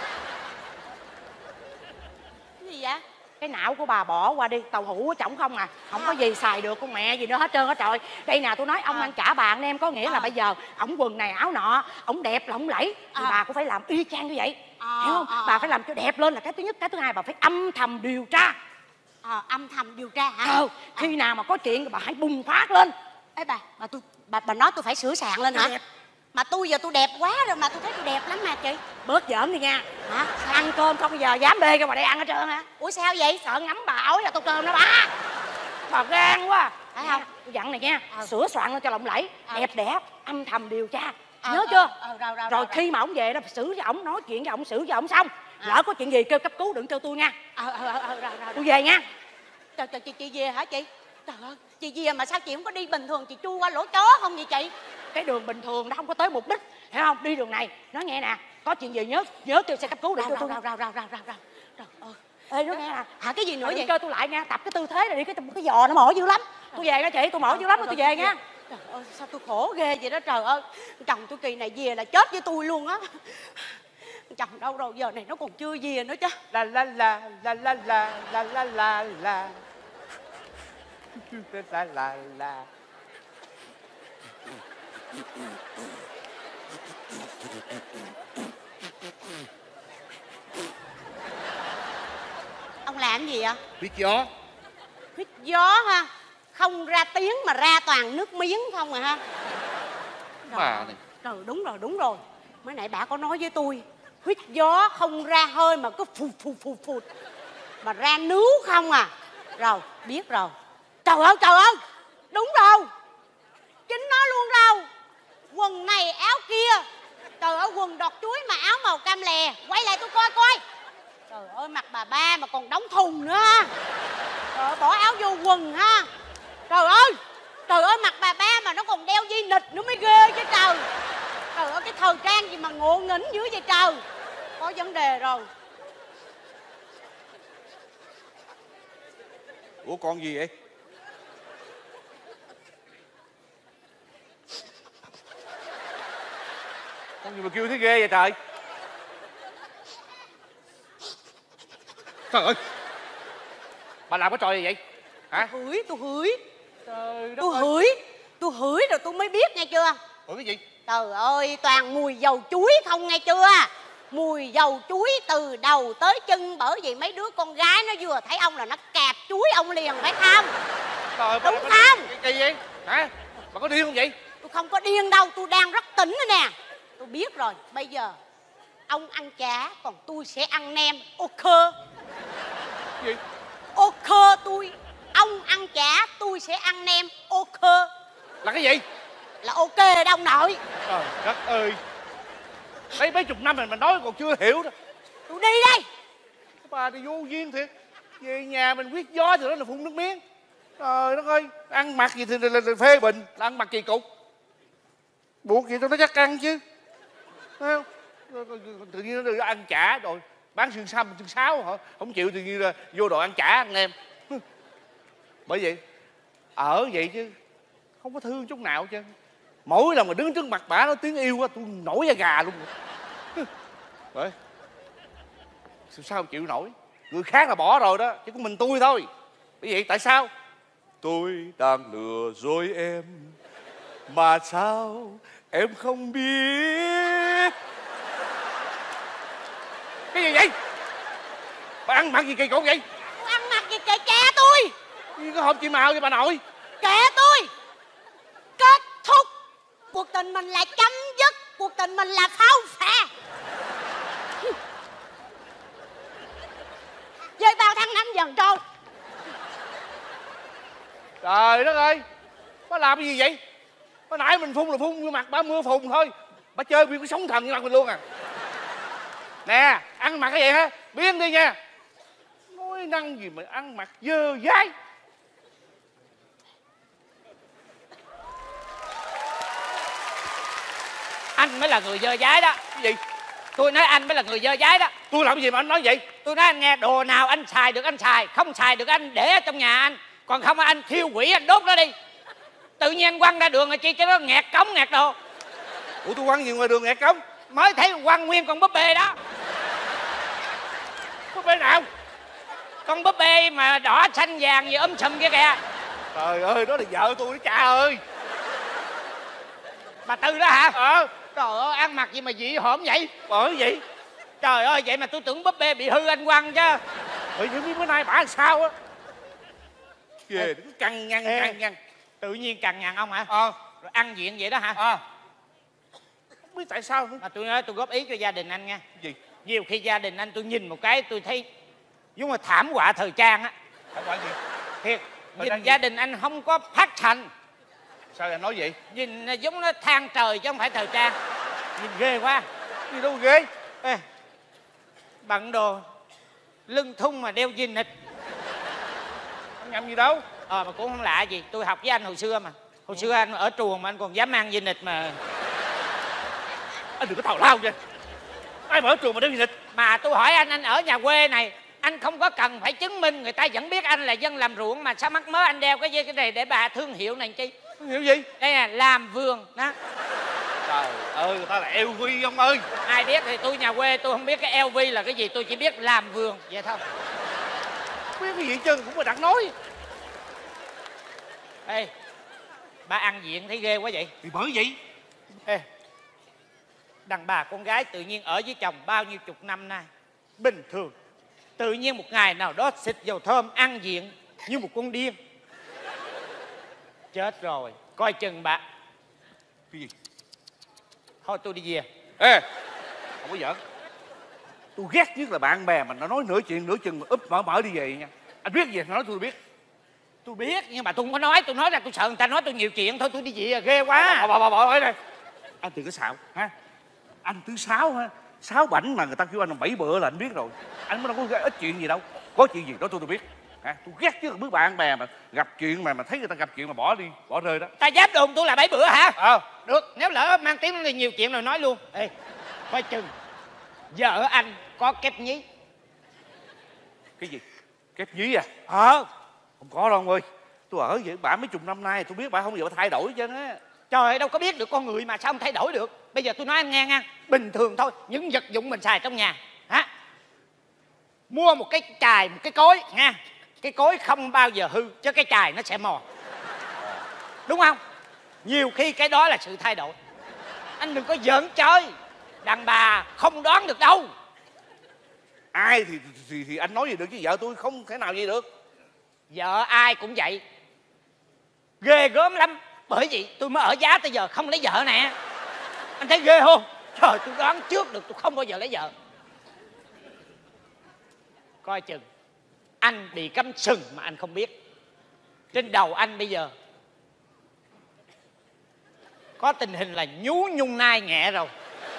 Cái gì vậy? Cái não của bà bỏ qua đi, tàu hũ của chồng không à. Không có gì xài được con mẹ gì nữa hết trơn á trời. Đây nè, tôi nói ông ăn chả bà ăn nem, có nghĩa là bây giờ ổng quần này áo nọ, ổng đẹp lộng lẫy thì bà cũng phải làm y chang như vậy. Hiểu không? Bà phải làm cho đẹp lên là cái thứ nhất. Cái thứ hai bà phải âm thầm điều tra. Âm thầm điều tra hả? Khi nào mà có chuyện thì bà hãy bùng phát lên. Ê bà nói tôi phải sửa soạn lên hả? Đẹp. Mà tôi giờ tôi đẹp quá rồi mà tôi thấy tôi đẹp lắm mà chị. Bớt giỡn đi nha. Hả? Ăn cơm không bao giờ dám bê cho bà đây ăn hết trơn hả? Ủa sao vậy? Sợ ngắm bà ối là tô cơm đó bà. Bà gan quá. Phải không? Tôi dặn này nha. Sửa soạn lên cho lộng lẫy, đẹp đẽ, âm thầm điều tra. Nhớ chưa? Rồi khi mà ổng về đó xử cho ổng, nói chuyện với ổng, xử cho ổng xong. Lỡ có chuyện gì kêu cấp cứu đừng kêu tôi nha. Tôi về nha. Trời chị về hả chị? Trời ơi, chị về mà sao chị không có đi bình thường, chị chui qua lỗ chó không vậy chị? Cái đường bình thường nó không có tới mục đích, hiểu không? Đi đường này, nói nghe nè, có chuyện gì nhớ kêu xe cấp cứu để cho tôi. Trời ơi. Ê, nói nghe nè. Hả, cái gì nữa vậy? Kêu tôi lại nha, tập cái tư thế này đi, cái giò nó mỏi dữ lắm. Tôi về nha chị, tôi mỏi dữ lắm rồi tôi về nha. Trời ơi, sao tôi khổ ghê vậy đó trời ơi. Chồng tôi kỳ này về là chết với tôi luôn á. Chồng đâu rồi, giờ này nó còn chưa về nữa chứ. La la la la la la la la la la la la la. Ông làm gì vậy? Biết gió. Hít gió ha. Không ra tiếng mà ra toàn nước miếng không à ha. Bà này. Trời, đúng rồi. Mới nãy bà có nói với tôi, hít gió không ra hơi mà cứ phụt mà ra níu không à. Rồi, biết rồi. Trời ơi, đúng rồi. Chính nó luôn đâu. Quần này áo kia. Trời ơi, quần đọt chuối mà áo màu cam lè. Quay lại tôi coi. Trời ơi, mặt bà ba mà còn đóng thùng nữa ha. Trời ơi, bỏ áo vô quần ha. Trời ơi, Trời ơi, mặt bà ba mà nó còn đeo dây nịt nữa mới ghê chứ trời. Trời ơi, cái thời trang gì mà ngộ nghĩnh dữ vậy trời. Có vấn đề rồi. Ủa con gì vậy? Con gì mà kêu thấy ghê vậy trời? Trời ơi, bà làm cái trò gì vậy hả? Tôi hửi. Trời đất Tôi ơi. hửi rồi tôi mới biết nghe chưa. Ủa cái gì? Trời ơi, toàn mùi dầu chuối không nghe chưa. Mùi dầu chuối từ đầu tới chân. Bởi vì mấy đứa con gái nó vừa thấy ông là nó kẹp chuối ông liền, phải không? Trời, đúng không? Cái gì vậy hả? Bà có điên không vậy? Tôi không có điên đâu, tôi đang rất tỉnh nữa nè. Tôi biết rồi, bây giờ ông ăn chả còn tôi sẽ ăn nem. Ok. Gì? Ok, ông ăn chả tôi sẽ ăn nem. Ok. Là cái gì? Là ok đó ông nội. Trời đất ơi, mấy chục năm mình nói còn chưa hiểu đó. Tôi đi đây. Bà thì vô duyên thiệt. Về nhà mình quyết gió thì đó là phun nước miếng. Trời đất ơi, ăn mặc gì thì là phê bình, là ăn mặc kỳ cục. Buộc gì tôi nó chắc ăn chứ. Thấy không? Tự nhiên nó đưa ăn chả rồi bán xương xăm xương sáo hả? Không chịu tự nhiên là vô đội ăn chả ăn nem. Bởi vậy ở vậy chứ không có thương chút nào chứ. Mỗi lần mà đứng trước mặt bả nói tiếng yêu á, tôi nổi da gà luôn. Bởi sao không chịu nổi? Người khác là bỏ rồi đó, chỉ có mình tôi thôi. Bởi vậy tại sao? Tôi đang lừa dối em mà sao em không biết. Cái gì vậy? Bà ăn mặc gì kỳ cục vậy? Tôi ăn mặc gì kệ tôi. Cái hộp chị màu vậy bà nội? Kệ tôi. Kết thúc. Cuộc tình mình là chấm dứt. Cuộc tình mình là pháo phè. Dơi bao tháng 5 dần trôi. Trời đất ơi, bà làm cái gì vậy? Bà nãy mình phun là phun vô mặt bà mưa phùn thôi. Bà chơi bị cái sóng thần như mặt mình luôn à. Nè, ăn mặc cái vậy hả? Biến đi nha. Nói năng gì mà ăn mặc dơ dái. Anh mới là người dơ dái đó. Cái gì? Tôi nói anh mới là người dơ dái đó. Tôi làm gì mà anh nói vậy? Tôi nói anh nghe, đồ nào anh xài được anh xài, không xài được anh để ở trong nhà anh. Còn không anh thiêu quỷ, anh đốt nó đi. Tự nhiên anh quăng ra đường là chi cho nó nghẹt cống nghẹt đồ. Ủa tôi quăng gì ngoài đường nghẹt cống? Mới thấy quăng nguyên con búp bê đó. Búp bê nào? Con búp bê mà đỏ xanh vàng gì sùm kia kìa. Trời ơi, đó là vợ tôi đó cha ơi. Bà Tư đó hả? Trời ơi, ăn mặc gì mà dị hổm vậy? Bởi vậy. Trời ơi, vậy mà tôi tưởng búp bê bị hư anh quăng chứ. Bởi vậy bữa nay bả làm sao á. Ghê, cứ căng nhăn. Tự nhiên cằn nhằn ông hả? Rồi ăn diện vậy đó hả? Không biết tại sao nữa. Mà tôi nói tôi góp ý cho gia đình anh nha. Gì? Nhiều khi gia đình anh tôi nhìn một cái tôi thấy giống như thảm họa thời trang á. Thảm họa gì? Thiệt, Thời nhìn gia đình anh không có phát thành. Sao anh nói vậy? Nhìn giống nó than trời chứ không phải thời trang. Nhìn ghê quá. Gì đâu ghê. Ê, bận đồ lưng thun mà đeo jean nịt. Không nhầm gì đâu. Mà cũng không lạ gì. Tôi học với anh hồi xưa mà. Hồi xưa anh ở truồng mà anh còn dám mang jean nịt mà. Anh đừng có tào lao vậy. Ai mà ở trường mà đeo gì nịt. Mà tôi hỏi anh ở nhà quê này, anh không có cần phải chứng minh, người ta vẫn biết anh là dân làm ruộng mà sao mắc mớ anh đeo cái này để bà thương hiệu này chi? Thương hiệu gì? Đây nè, làm vườn đó. Trời ơi, người ta là LV ông ơi. Ai biết thì tôi nhà quê tôi không biết cái LV là cái gì, tôi chỉ biết làm vườn vậy thôi. Biết cái gì chứ cũng mà đặt nói. Ê, bà ăn diện thấy ghê quá vậy. Thì bởi vậy. Ê, đàn bà con gái tự nhiên ở với chồng bao nhiêu chục năm nay bình thường, tự nhiên một ngày nào đó xịt dầu thơm ăn diện như một con điên. Chết rồi, coi chừng bà. Cái gì? Thôi tôi đi về. Ê, không có giỡn. Tôi ghét nhất là bạn bè mà nó nói nửa chuyện nửa chừng mà úp mở đi về nha. Anh biết gì nói tôi biết. Tôi biết nhưng mà tôi không có nói, tôi nói ra tôi sợ người ta nói tôi nhiều chuyện thôi, tôi đi về ghê quá. Bà ở đây. Anh đừng có xạo ha. Anh thứ sáu ha, 6 bảnh mà người ta kêu anh là 7 bữa là anh biết rồi. Anh mới đâu có ít chuyện gì đâu. Có chuyện gì đó tôi biết. hả? Tôi ghét chứ biết bạn bè mà gặp chuyện mà thấy người ta gặp chuyện mà bỏ đi bỏ rơi đó. Ta dám đồn tôi là 7 bữa hả? Được, nếu lỡ mang tiếng thì nhiều chuyện rồi nói luôn. Ê, coi chừng vợ anh có kép nhí. Cái gì? Kép nhí à? Không có đâu ông ơi. Tôi ở với bà mấy chục năm nay, tôi biết bà không bao giờ thay đổi chứ á. Trời ơi, đâu có biết được con người mà sao không thay đổi được. Bây giờ tôi nói anh nghe nha, bình thường thôi, những vật dụng mình xài trong nhà hả? Mua một cái chài, một cái cối nha. Cái cối không bao giờ hư, chứ cái chài nó sẽ mòn. Đúng không? Nhiều khi cái đó là sự thay đổi. Anh đừng có giỡn chơi. Đàn bà không đoán được đâu. Ai thì anh nói gì được chứ vợ tôi không thể nào vậy được. Vợ ai cũng vậy. Ghê gớm lắm. Bởi vì tôi mới ở giá tới giờ không lấy vợ nè. Anh thấy ghê không? Trời, tôi đoán trước được tôi không bao giờ lấy vợ. Coi chừng anh bị cắm sừng mà anh không biết. Trên đầu anh bây giờ có tình hình là nhú nhung nai nhẹ rồi.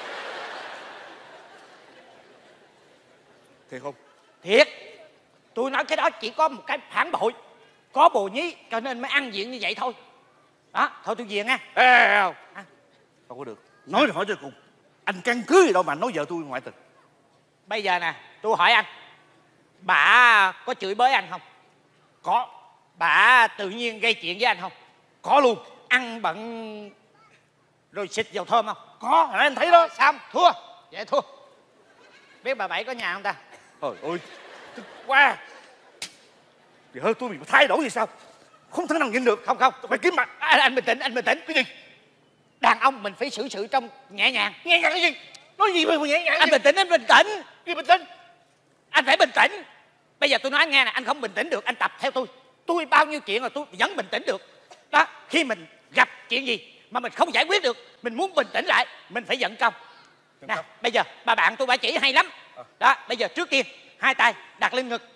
Thiệt không? Thiệt. Tôi nói cái đó chỉ có một cái phản bội. Có bồ nhí cho nên mới ăn diện như vậy thôi. Đó, thôi tôi về nha. Không có được. Nói rồi hỏi cho cùng. Anh căn cứ gì đâu mà anh nói vợ tôi ngoại tình. Bây giờ nè, tôi hỏi anh, bà có chửi bới anh không? Có. Bà tự nhiên gây chuyện với anh không? Có luôn. Ăn bận rồi xịt dầu thơm không? Có, hồi nãy anh thấy đó. Xong, thua. Vậy thua. Biết bà Bảy có nhà không ta? Trời ơi, tức quá. Vợ tôi bị thay đổi gì sao? Không thể nào nhìn được. Không, phải kiếm mặt. Anh bình tĩnh, anh bình tĩnh. Cái gì? Đàn ông mình phải xử sự trong nhẹ nhàng. Nhẹ nhàng cái gì? Nói gì mà nhẹ nhàng? Anh bình tĩnh, anh bình tĩnh. Gì bình tĩnh? Anh phải bình tĩnh. Bây giờ tôi nói anh nghe nè, anh không bình tĩnh được, anh tập theo tôi. Tôi bao nhiêu chuyện rồi tôi vẫn bình tĩnh được. Đó, khi mình gặp chuyện gì mà mình không giải quyết được, mình muốn bình tĩnh lại, mình phải giận công. Nè, bây giờ bà bạn tôi bà chỉ hay lắm. Đó, bây giờ trước tiên hai tay đặt lên ngực.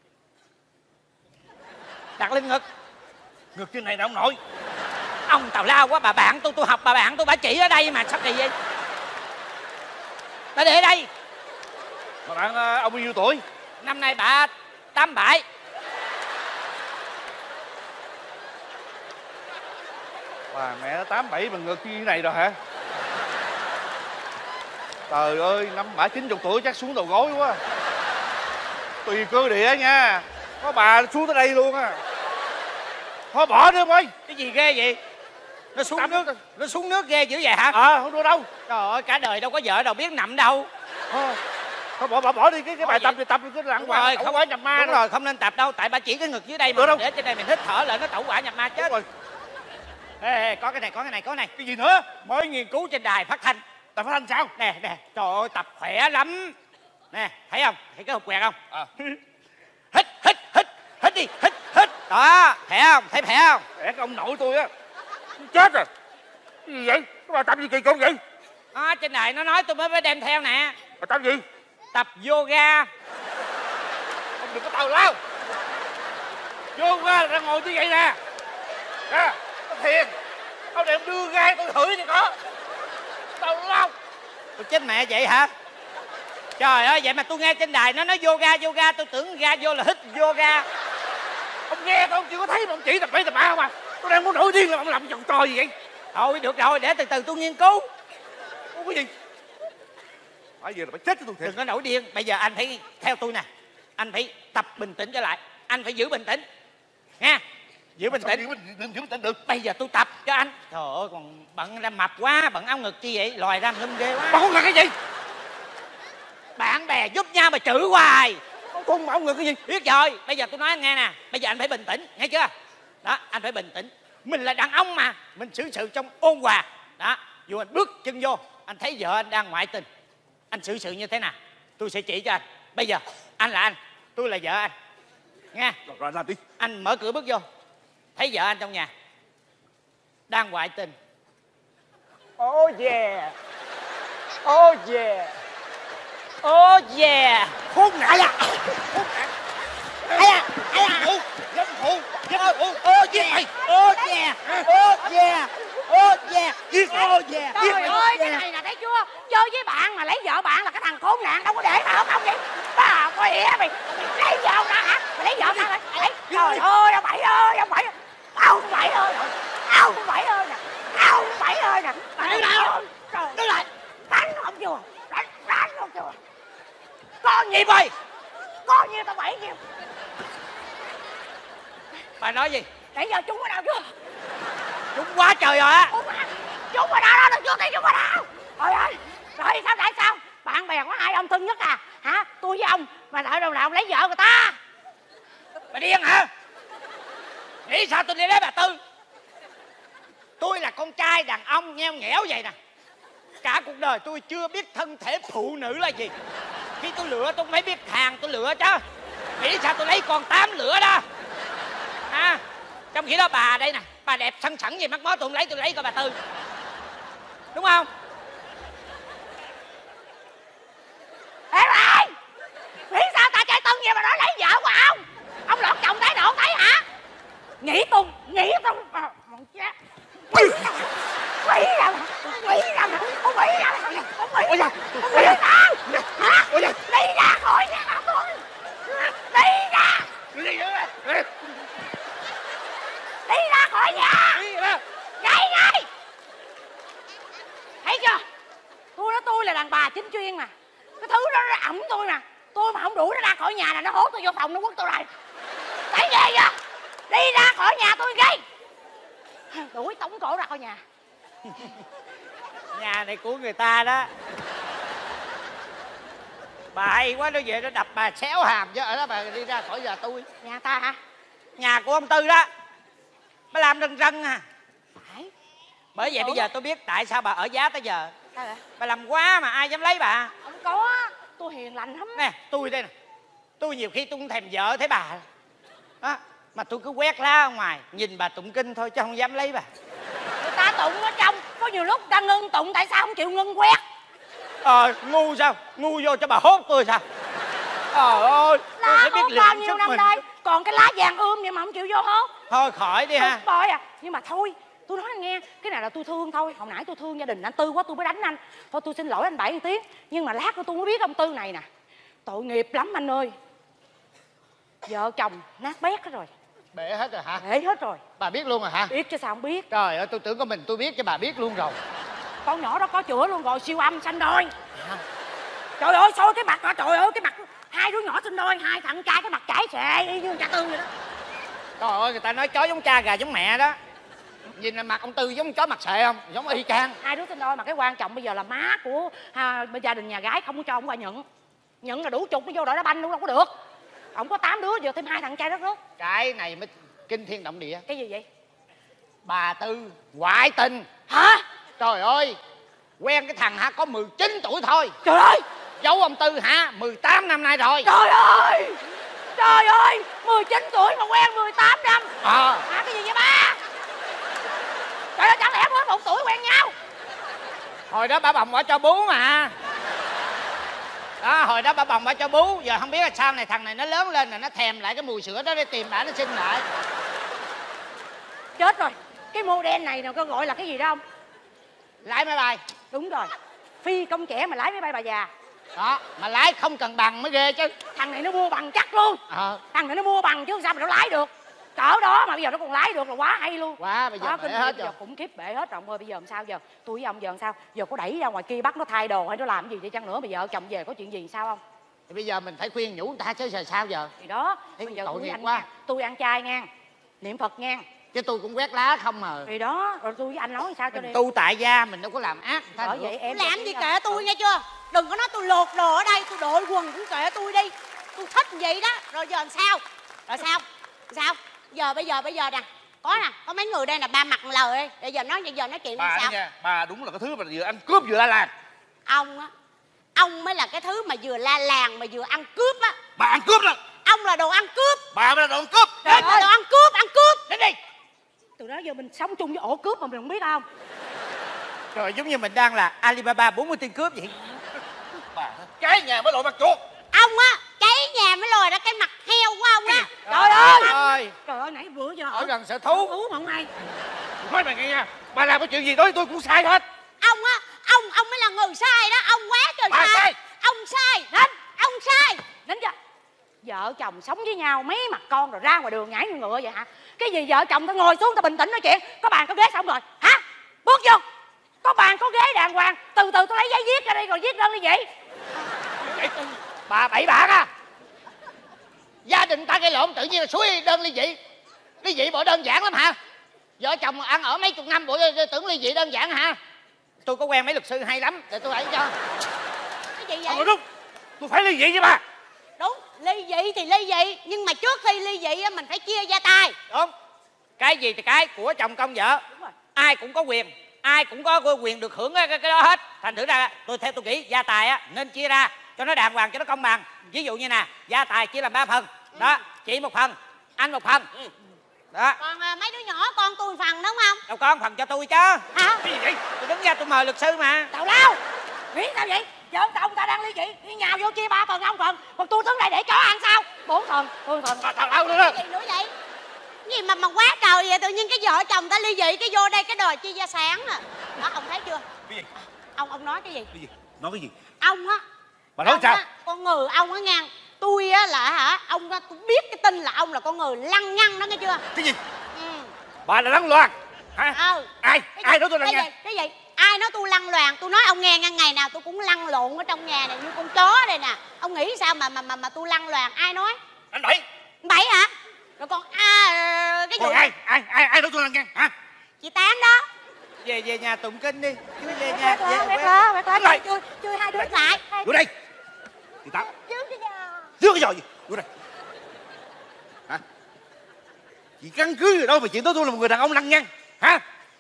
Đặt lên ngực. Ngực trên này nào ông nội? Ông tào lao quá, bà bạn tôi học bà bạn tôi bà chỉ ở đây mà sao kỳ vậy? Bà để ở đây. Bà bạn ông bao nhiêu tuổi? Năm nay bà 87. Bà mẹ 87 mà ngực như thế này rồi hả? Trời ơi, năm bà 90 tuổi chắc xuống đầu gối quá. Tùy cơ địa nha. Có bà xuống tới đây luôn á. Thôi bỏ đi ông ơi. Cái gì ghê vậy? Nó xuống Tắm. Nước nó xuống nước ghê dữ vậy hả? Không được đâu. Trời ơi, cả đời đâu có vợ đâu biết nằm đâu. Thôi bỏ đi cái bài tập thì tập cái lặng hoài tẩu hỏa nhập ma. Đúng rồi, không nên tập đâu, tại bà chỉ cái ngực dưới đây mà để trên đây mình hít thở lại nó tẩu hỏa nhập ma chết. Ê, có cái này. Cái gì nữa? Mới nghiên cứu trên đài phát thanh. Đài phát thanh sao? Nè, trời ơi, tập khỏe lắm. Nè, thấy không? Thấy cái hộp quẹt không? Hít đi, hít. Đó, thấy không? Thấy khỏe không? Khỏe cái ông nội tôi á. Chết rồi. Cái gì vậy? Cái bài tập gì kỳ cục vậy? Trên đài nó nói tôi mới đem theo nè. Bài tập gì? Tập yoga. Ông đừng có tào lao. Yoga là ngồi như vậy nè. Nè, có thiền. Ông để đưa gai tôi thử thì có. Tào lao. Tôi chết mẹ vậy hả? Trời ơi, vậy mà tôi nghe trên đài nó nói yoga, tôi tưởng ra vô là hít yoga. Ông nghe tôi, ông chưa có thấy mà ông chỉ tập bậy tập bạ không à? Tôi đang muốn nổi điên là ông làm trò trò gì vậy? Thôi được rồi, để từ từ tôi nghiên cứu. Không có gì. Bây giờ là phải chết cho tôi thiệt. Đừng có nổi điên, bây giờ anh phải theo tôi nè. Anh phải tập bình tĩnh trở lại. Anh phải giữ bình tĩnh nha. Giữ bình tĩnh. Giữ bình tĩnh được. Bây giờ tôi tập cho anh. Trời ơi, còn bận ra mập quá, bận áo ngực chi vậy? Lòi ra lum ghê quá. Không là cái gì? Bạn bè giúp nhau mà chửi hoài. Không mà ông ngực cái gì? Biết rồi, bây giờ tôi nói anh nghe nè. Bây giờ anh phải bình tĩnh, nghe chưa? Đó, anh phải bình tĩnh. Mình là đàn ông mà, mình xử sự trong ôn hòa. Đó, dù anh bước chân vô, anh thấy vợ anh đang ngoại tình, anh xử sự như thế nào? Tôi sẽ chỉ cho anh. Bây giờ, anh là anh, tôi là vợ anh. Nghe? Rồi làm đi. Anh mở cửa bước vô, thấy vợ anh trong nhà đang ngoại tình. Oh yeah. Oh yeah. Oh yeah. Khốn nạn à. Khốn nạn. Dâm phụ. Oh yeah. Oh yeah. Oh yeah. Oh yeah. Oh yeah. Trời ơi, cái này là thấy chưa? Chơi với bạn mà lấy vợ bạn là cái thằng khốn nạn, đâu có để mà không vậy? Bà có hỉa mày lấy vợ ta hả? Mày lấy vợ ta hả? Trời ơi ông Bảy ơi, ông Bảy, ông Bảy ơi, ông Bảy ơi nè, ông Bảy ơi nè. Đứng lại, đứng lại. Đánh không chưa, đánh không chưa. Con gì vậy? Con nhiêu tao Bảy nhiêu. Bà nói gì? Nãy giờ chúng ở đâu chưa? Chúng quá trời rồi á. Chúng ở đâu đó, chưa thấy chúng ở đâu. Trời ơi, rồi sao tại sao? Bạn bè có hai ông thân nhất à? Hả? Tôi với ông mà đợi đồng nào lấy vợ người ta. Bà điên hả? Nghĩ sao tôi đi lấy bà Tư? Tôi là con trai đàn ông nheo nhẽo vậy nè. Cả cuộc đời tôi chưa biết thân thể phụ nữ là gì. Khi tôi lựa tôi mới biết hàng tôi lựa chứ. Nghĩ sao tôi lấy con 8 lựa đó à? Trong khi đó bà đây nè, bà đẹp săn sẵn gì mắc mó tôi lấy coi bà Tư, đúng không? Ê ơi, nghĩ sao ta chơi Tân vậy mà nói lấy vợ của ông lọt chồng thái độ thấy hả? Nghĩ tung quỷ ra mà quỷ ra mà không quỷ ra hả? Đi ra khỏi nhà tôi, đi ra khỏi nhà, ngay thấy chưa? Tôi là đàn bà chính chuyên mà, cái thứ đó nó ẩm tôi nè, tôi mà không đuổi nó ra khỏi nhà là nó hốt tôi vô phòng nó quất tôi rồi. Thấy ghê chưa? Đi ra khỏi nhà tôi ghê, đuổi tống cổ ra khỏi nhà. Nhà này của người ta đó. Bà hay quá, nó về nó đập bà xéo hàm chứ ở đó bà đi ra khỏi nhà tôi. Nhà ta hả? Nhà của ông Tư đó. Bà làm rần rần à. Phải. Bởi vậy bây giờ tôi biết tại sao bà ở giá tới giờ. Sao vậy? Bà làm quá mà ai dám lấy bà. Không có, tôi hiền lành lắm. Nè tôi đây nè, tôi nhiều khi tôi cũng thèm vợ thấy bà đó, mà tôi cứ quét lá ở ngoài nhìn bà tụng kinh thôi chứ không dám lấy bà. Người ta tụng ở trong, có nhiều lúc ta ngưng tụng tại sao không chịu ngưng quét? Ngu sao? Ngu vô cho bà hốt tôi sao? Trời ơi, tôi phải biết bao luyện nhiêu sức năm mình. đây, còn cái lá vàng vậy mà không chịu vô hốt. Thôi khỏi đi ha. Bơi à, nhưng mà thôi, tôi nói anh nghe, cái này là tôi thương thôi. Hồi nãy tôi thương gia đình anh Tư quá tôi mới đánh anh. Thôi tôi xin lỗi anh Bảy một tiếng. Nhưng mà lát nữa tôi mới biết ông Tư này nè, tội nghiệp lắm anh ơi. Vợ chồng nát bét hết rồi. Bể hết rồi hả? Bể hết rồi. Bà biết luôn rồi hả? Biết chứ sao không biết. Trời ơi, tôi tưởng có mình tôi biết chứ bà biết luôn rồi. Con nhỏ đó có chữa luôn rồi, siêu âm sanh đôi. Trời ơi, soi cái mặt, trời ơi, cái mặt hai đứa nhỏ sinh đôi, hai thằng trai cái mặt chảy xệ y như cha Tư vậy đó. Trời ơi, người ta nói chó giống cha, gà giống mẹ đó. Nhìn là mặt ông Tư giống chó mặt xệ không? Giống y chang. Hai đứa sinh đôi mà cái quan trọng bây giờ là má của gia đình nhà gái không có cho ông qua nhận. Nhận là đủ chục nó vô đội đá banh luôn đâu có được. Ông có 8 đứa, giờ thêm 2 thằng trai rất rớt. Cái này mới kinh thiên động địa. Cái gì vậy? Bà Tư ngoại tình. Hả? Trời ơi, quen cái thằng hả có 19 tuổi thôi. Trời ơi, Giấu ông Tư hả 18 năm nay rồi. trời ơi, trời ơi, 19 tuổi mà quen 18 năm. Cái gì vậy ba? Trời ơi, chẳng lẽ mới 1 tuổi quen nhau? Hồi đó bà bồng bà cho bú mà. Đó, hồi đó bà bồng bà cho bú. Giờ không biết là sau này thằng này nó lớn lên là nó thèm lại cái mùi sữa đó để tìm bà nó sinh lại. Chết rồi, cái model này nào có gọi là cái gì đó không? Lái máy bay. Đúng rồi, phi công trẻ mà lái máy bay bà già. Đó, mà lái không cần bằng mới ghê chứ. Thằng này nó mua bằng chắc luôn. Thằng này nó mua bằng chứ sao mà nó lái được. Cỡ đó mà bây giờ nó còn lái được là quá hay luôn. Quá, bây giờ đó, bể hết rồi. Giờ khủng khiếp, bể hết rồi ông ơi. Bây giờ làm sao giờ? Tôi với ông giờ làm sao? Giờ có đẩy ra ngoài kia bắt nó thay đồ hay nó làm gì đi chăng nữa? Bây giờ chồng về có chuyện gì sao không? Thì bây giờ mình phải khuyên nhủ người ta chứ sao giờ. Thì đó, bây giờ tội tôi nghiệp anh quá. nha. Tôi ăn chay nha, niệm Phật nha. Chứ tôi cũng quét lá không mà. Thì đó, rồi tôi với anh nói sao cho đi. Tu tại gia mình đâu có làm ác. Bởi vậy em làm gì kệ tôi nghe chưa? Đừng có nói tôi lột đồ ở đây, tôi đội quần cũng kệ tôi đi. Tôi thích vậy đó. Rồi giờ làm sao? Rồi sao? Bây giờ nè, có mấy người đây là ba mặt lời đây. Bây giờ nói chuyện làm sao? Nha, bà đúng là cái thứ mà vừa ăn cướp vừa la làng. Ông mới là cái thứ mà vừa la làng mà vừa ăn cướp á. Bà ăn cướp đó. Ông là đồ ăn cướp. Bà mới là đồ ăn cướp. Trời ơi, đồ ăn cướp. Đến đi. Từ đó giờ mình sống chung với ổ cướp mà mình không biết không? Trời, giống như mình đang là Alibaba 40 tên cướp vậy. Bà cháy nhà mới lội mặt chuột. Ông á, cháy nhà mới lòi ra cái mặt heo của ông á. Trời ơi, nãy bữa giờ ở gần sở thú. Thú mà không hay. Nói bà nghe nha, bà làm cái chuyện gì đó tôi cũng sai hết. Ông á, ông mới là người sai đó. Ông quá trời Bà sai. Ông sai. Ông sai. Đến chưa? Vợ chồng sống với nhau mấy mặt con rồi ra ngoài đường nhảy như ngựa vậy hả? Cái gì vợ chồng tao ngồi xuống tao bình tĩnh nói chuyện. Có bàn có ghế xong rồi hả? Bước vô. Có bàn có ghế đàng hoàng. Từ từ tôi lấy giấy viết ra đây rồi viết đơn ly dị. Bà bậy bạ à. Gia đình ta gây lộn tự nhiên là suối đơn ly dị. Ly dị bộ đơn giản lắm hả? Vợ chồng ăn ở mấy chục năm bộ tưởng ly dị đơn giản hả? Tôi có quen mấy luật sư hay lắm, để tôi lấy cho. Cái gì vậy? Đúng, tôi phải ly dị với bà. Đúng, ly dị thì ly dị, nhưng mà trước khi ly dị á mình phải chia gia tài. Đúng. Cái gì thì cái của chồng công vợ. Đúng rồi. Ai cũng có quyền, ai cũng có quyền được hưởng cái đó hết. Thành thử ra theo tôi nghĩ gia tài á nên chia ra cho nó đàng hoàng, cho nó công bằng. Ví dụ như nè, gia tài chia làm 3 phần. Đó, chị 1 phần, anh 1 phần. Đó. Còn mấy đứa nhỏ con tôi phần đúng không? Đâu con, phần cho tôi chứ. Hả? Cái gì vậy? Tôi đứng ra tôi mời luật sư mà. Tào lao. Nghĩ sao vậy? Vợ chồng ta đang ly dị, đi nhào vô chia 3 phần ông phần. Còn tôi đứng đây để chó ăn sao? 4 phần, 4 phần. Tào lao nữa đó. Cái gì nữa vậy? Cái gì mà quá trời vậy? Tự nhiên cái vợ chồng ta ly dị cái vô đây cái đòi chia gia sản à. Đó, ông thấy chưa? Cái gì? Ông nói cái gì? Cái gì? Nói cái gì? Ông á. Bà nói sao? Con người ông á ngang. Tôi á là hả? Ông á, tôi biết cái tin là ông là con người lăng nhăng đó nghe chưa? Cái gì? Ừ. Bà là lăng loàn hả? Ai nói tôi lăng nhăng? Cái gì? Ai nói tôi lăng loàn? Tôi nói ông nghe ngăn ngày nào tôi cũng lăn lộn ở trong nhà này như con chó đây nè. Ông nghĩ sao mà tôi lăn loàn? Ai nói? Anh Bảy. Bảy hả? Rồi còn cái Còn vụ ai nói tôi lăng nhăng hả? chị Tám đó. Về nhà tụng kinh đi. Chứ về nhà quét lá chơi hai đứa lại. Vô đây. Chị Tám. Trước đi nha. Trước cái gì? Vô đây. Hả? Chị căn cứ gì đâu mà chị nói tôi là một người đàn ông lăng nhăng hả?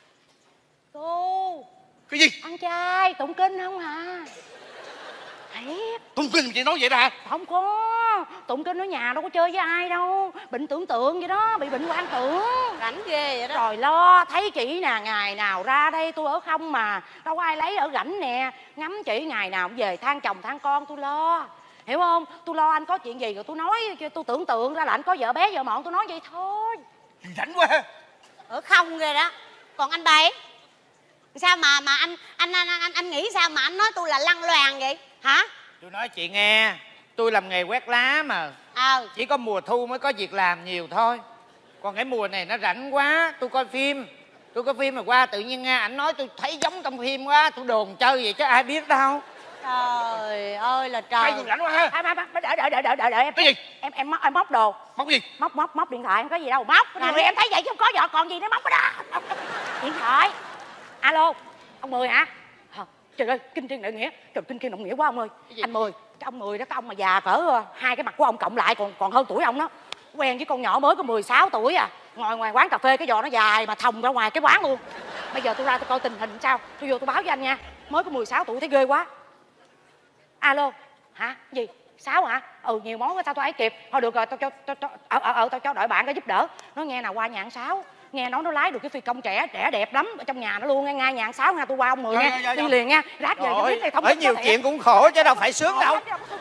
Cô Cái gì? ăn chay tụng kinh không hả? Thiệt. Tụng kinh mà chị nói vậy đó hả? Không có. Tụng kinh ở nhà đâu có chơi với ai đâu. Bệnh tưởng tượng vậy đó. Bị bệnh quan tưởng. Rảnh ghê vậy đó. Rồi lo. Thấy chị nè. Ngày nào ra đây tôi ở không mà. Đâu có ai lấy ở rảnh nè. Ngắm chị ngày nào về than chồng than con tôi lo. Hiểu không? Tôi lo anh có chuyện gì rồi tôi nói. Tôi tưởng tượng ra là anh có vợ bé vợ mọn. Tôi nói vậy thôi. Chị rảnh quá ha. Ở không ghê đó. Còn anh Bảy sao mà anh nghĩ sao mà anh nói tôi là lăng loàn vậy hả? Tôi nói chị nghe, tôi làm nghề quét lá mà. Chỉ có mùa thu mới có việc làm nhiều thôi. Còn cái mùa này nó rảnh quá. Tôi coi phim mà qua tự nhiên nghe ảnh nói tôi thấy giống trong phim quá. Tôi đồn chơi vậy chứ ai biết đâu. Trời ơi là trời. Hay còn rảnh quá ha. Đợi em. Cái gì? Em móc đồ. Móc gì? Móc điện thoại, không có gì đâu móc. Rồi em thấy vậy chứ không có vợ còn gì để móc ở đó. Điện thoại. Alo, ông Mười hả? Trời ơi, kinh thiên đại nghĩa. Trời, kinh thiên đại nghĩa quá ông ơi. Anh Mười, cái ông Mười đó, cái ông mà già cỡ hai cái mặt của ông cộng lại còn hơn tuổi ông đó. Quen với con nhỏ mới có 16 tuổi à. Ngồi ngoài quán cà phê cái giò nó dài mà thòng ra ngoài cái quán luôn. Bây giờ tôi ra tôi coi tình hình sao. Tôi vô tôi báo với anh nha. Mới có 16 tuổi thấy ghê quá. Alo, hả? Gì? 6 hả? Nhiều món quá sao tôi ấy kịp. Thôi được rồi, tao cho đợi bạn có giúp đỡ. Nó nghe nào qua nhà ăn 6. Nghe nói nó lái được cái phi công trẻ đẹp lắm ở trong nhà nó luôn nghe. Ngay nhà ăn 6 nha, tôi qua ông Mười nha. Đi liền nha. Ráp về cho biết này thông. Ở nhiều chuyện cũng khổ chứ đâu phải sướng đâu.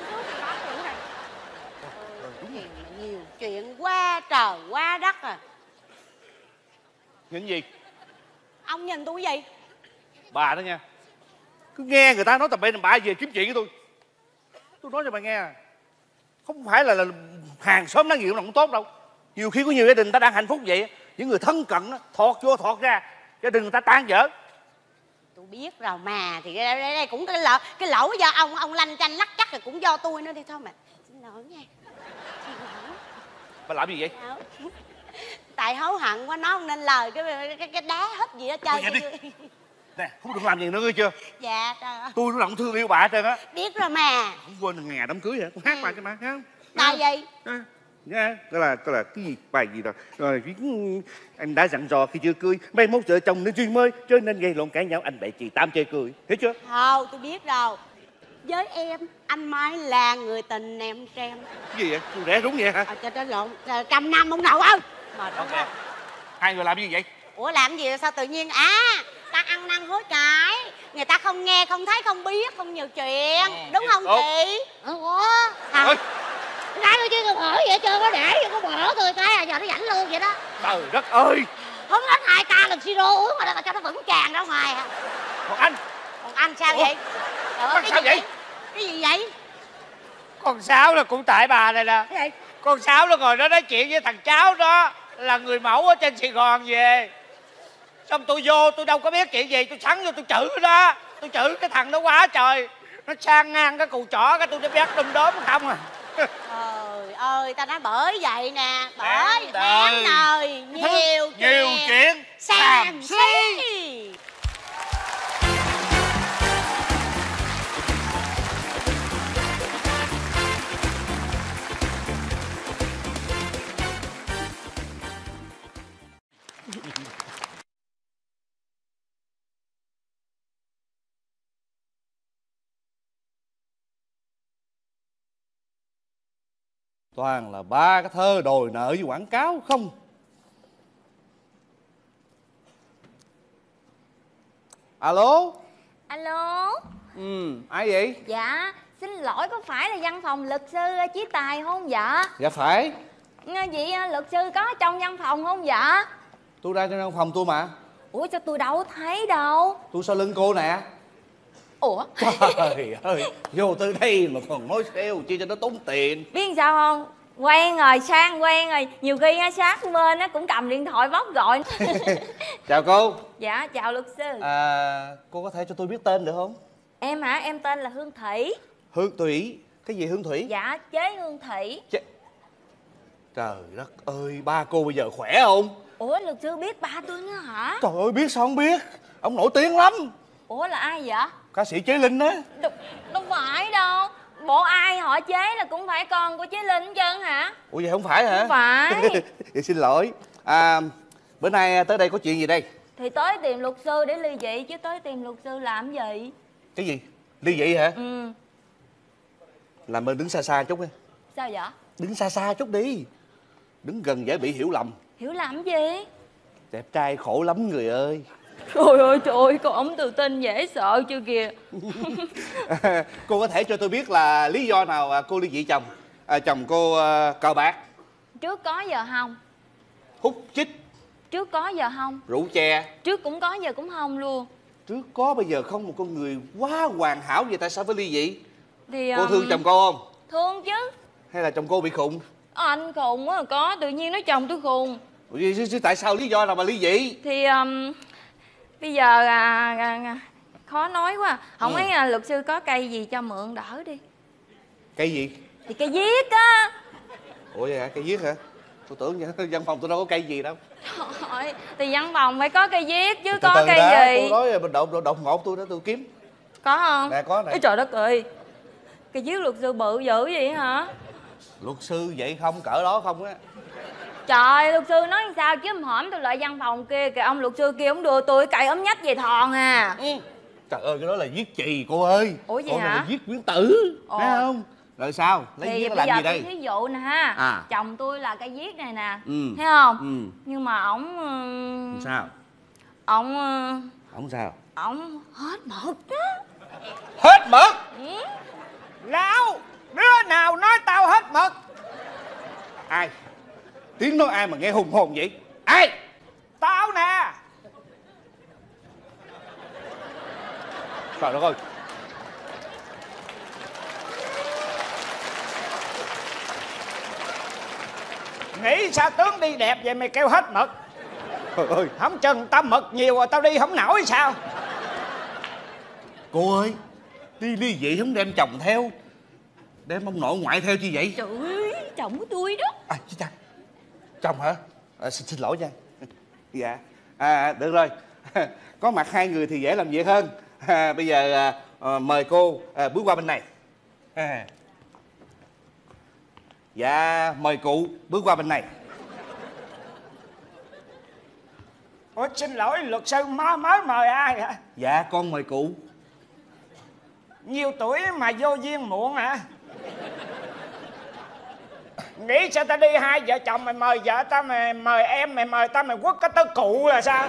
Nhiều chuyện quá trời quá đất à. Nhìn gì? Ông nhìn tôi gì? Bà đó nha. Cứ nghe người ta nói tầm bậy tầm bạ về kiếm chuyện với tôi. Tôi nói cho bà nghe, không phải là hàng xóm nói nhiều là không tốt đâu. Nhiều khi có nhiều gia đình ta đang hạnh phúc vậy, những người thân cận đó, thọt vô thọt ra, gia đình người ta tan vỡ. Tôi biết rồi mà, thì đây cũng cái lỗi do ông lanh chanh lắc chắc rồi cũng do tôi nữa đi thôi mà. Xin lỗi nha. Xin lỗi. Bà làm gì vậy? Tại hối hận quá nói không nên lời cái đá hết gì đó chơi. Nè, không được làm gì nữa nghe chưa? Dạ trời ơi. Tôi lúc nào cũng thương yêu bà hết trơn á. Biết rồi mà. Không quên ngày đám cưới hả? Tôi hát bài cho bà ha. Bài gì? Nha, đó là cái gì bài gì rồi anh đã dặn dò khi chưa cưới mai mốt vợ chồng nên duyên mới cho nên gây lộn cãi nhau anh bậy chị Tám chơi cười, hiểu chưa? Thôi tôi biết rồi. Với em anh mới là người tình em trem. Cái gì vậy? Tôi rẻ đúng vậy hả? Trời lộn 100 năm ông nội ơi. Mệt quá. Hai người làm gì vậy? Ủa làm gì sao tự nhiên ta ăn năn hối cải. Người ta không nghe không thấy không biết không nhiều chuyện. Đúng không chị? Ủa Ơi. Cái tôi chứ không ở vậy trơn có để cho có mở thôi cái giờ nó rảnh luôn vậy đó. Trời đất ơi. Không hết 2 ca lần siro uống mà cho nó vững tràn ra ngoài. Còn anh sao vậy? sao vậy? Cái gì vậy? Con Sáu là cũng tại bà này nè. Cái gì? Con Sáu nó ngồi đó nói chuyện với thằng cháu đó, là người mẫu ở trên Sài Gòn về. Xong tôi vô, tôi đâu có biết chuyện gì, tôi sắn vô tôi chửi đó. Tôi chửi cái thằng đó quá trời. Nó sang ngang cái cù chỏ, cái tôi đã biết đom đóm không à. Trời ơi, ta nói bởi vậy nè. Bởi Đáng đời nhiều chuyện xàm xí. Toàn là ba cái thơ đòi nợ với quảng cáo không. Alo. Alo. Ai vậy? Dạ, xin lỗi, có phải là văn phòng luật sư Chí Tài không dạ? Dạ phải. Vậy luật sư có trong văn phòng không dạ? Tôi ra trong văn phòng tôi mà. Ủa sao tôi đâu thấy đâu. Tôi sau lưng cô nè. Ủa? Trời ơi, vô tới đây mà còn nói sale chi cho nó tốn tiền. Biết sao không? Quen rồi, sang quen rồi. Nhiều khi sát bên nó cũng cầm điện thoại bóc gọi. Chào cô. Dạ, chào luật sư. Cô có thể cho tôi biết tên được không? Em hả? Em tên là Hương Thủy. Hương Thủy? Cái gì Hương Thủy? Dạ, chế Hương Thủy. Trời đất ơi, ba cô bây giờ khỏe không? Ủa, luật sư biết ba tôi nữa hả? Trời ơi, biết sao không biết. Ông nổi tiếng lắm. Ủa, là ai vậy? Ca sĩ Chế Linh á. Đâu phải đâu. Bộ ai họ Chế là cũng phải con của Chế Linh hết trơn hả? Ủa vậy không phải hả? Không phải. Vậy xin lỗi. Bữa nay tới đây có chuyện gì đây? Thì tới tìm luật sư để ly dị chứ tới tìm luật sư làm gì? Cái gì? Ly dị hả? Ừ. Làm ơn đứng xa xa chút đi. Sao vậy? Đứng xa xa chút đi. Đứng gần dễ bị hiểu lầm. Hiểu lầm gì? Đẹp trai khổ lắm người ơi. Trời ơi, con ống tự tin dễ sợ chưa kìa. Cô có thể cho tôi biết là lý do nào cô ly dị chồng? Chồng cô cờ bạc, Trước có giờ không? hút chích, Trước có giờ không? rượu chè. Trước cũng có giờ cũng không luôn. Trước có bây giờ không, một con người quá hoàn hảo vậy tại sao phải ly dị? Thì Cô thương chồng cô không? thương chứ. Hay là chồng cô bị khùng? Anh khùng á, có tự nhiên nói chồng tôi khùng. Ủa, tại sao lý do nào mà ly dị? Thì bây giờ khó nói quá. Không mấy luật sư có cây gì cho mượn đỡ đi. Cây gì? Thì cây viết á. Ủa vậy hả? Cây viết hả? Tôi tưởng văn phòng tôi đâu có cây gì đâu. Trời, thì văn phòng phải có cây viết chứ Từ có từ cây đã, gì. Tôi nói mình đột ngột tôi đó tôi kiếm. Có không? Nè có nè. Ê, trời đất ơi, cây viết luật sư bự dữ vậy hả? Luật sư vậy không, cỡ đó không á. Trời, luật sư nói sao chứ hổm tôi lại văn phòng kia kìa, ông luật sư kia ông đưa tôi cây ống nhách về thòn à. Trời ơi, cái đó là viết chì cô ơi. Ủa gì Còn hả? này là viết quyển tử, thấy không? Rồi sao? Lấy Thì viết bây làm giờ gì đây? tôi ví dụ nè ha. À. Chồng tôi là cây viết này nè, Ừ. thấy không? Ừ. Nhưng mà ổng Sao? ổng Không sao? ổng hết mực á. Hết mực? Lão, đứa nào nói tao hết mực? Ai? Tiếng nói ai mà nghe hùng hồn vậy? Ai? Tao nè. Trời đất ơi. Nghĩ sao tướng đi đẹp vậy mày kêu hết mực? Trời ơi. Không chừng tao mực nhiều rồi tao đi không nổi sao? Cô ơi, đi ly dị không đem chồng theo, đem ông nội ngoại theo chi vậy? Trời ơi, chồng của tôi đó. À chứ cha. Chồng hả? Xin lỗi nha. Dạ. Được rồi. Có mặt hai người thì dễ làm việc hơn. Bây giờ mời cô bước qua bên này. Dạ, mời cụ bước qua bên này. Ủa xin lỗi luật sư, mới mời ai hả? Dạ, con mời cụ. Nhiều tuổi mà vô duyên muộn hả? Nghĩ sao tao đi hai vợ chồng mày mời vợ tao, mày mời em, mày mời tao mày quất cái tớ cụ là sao?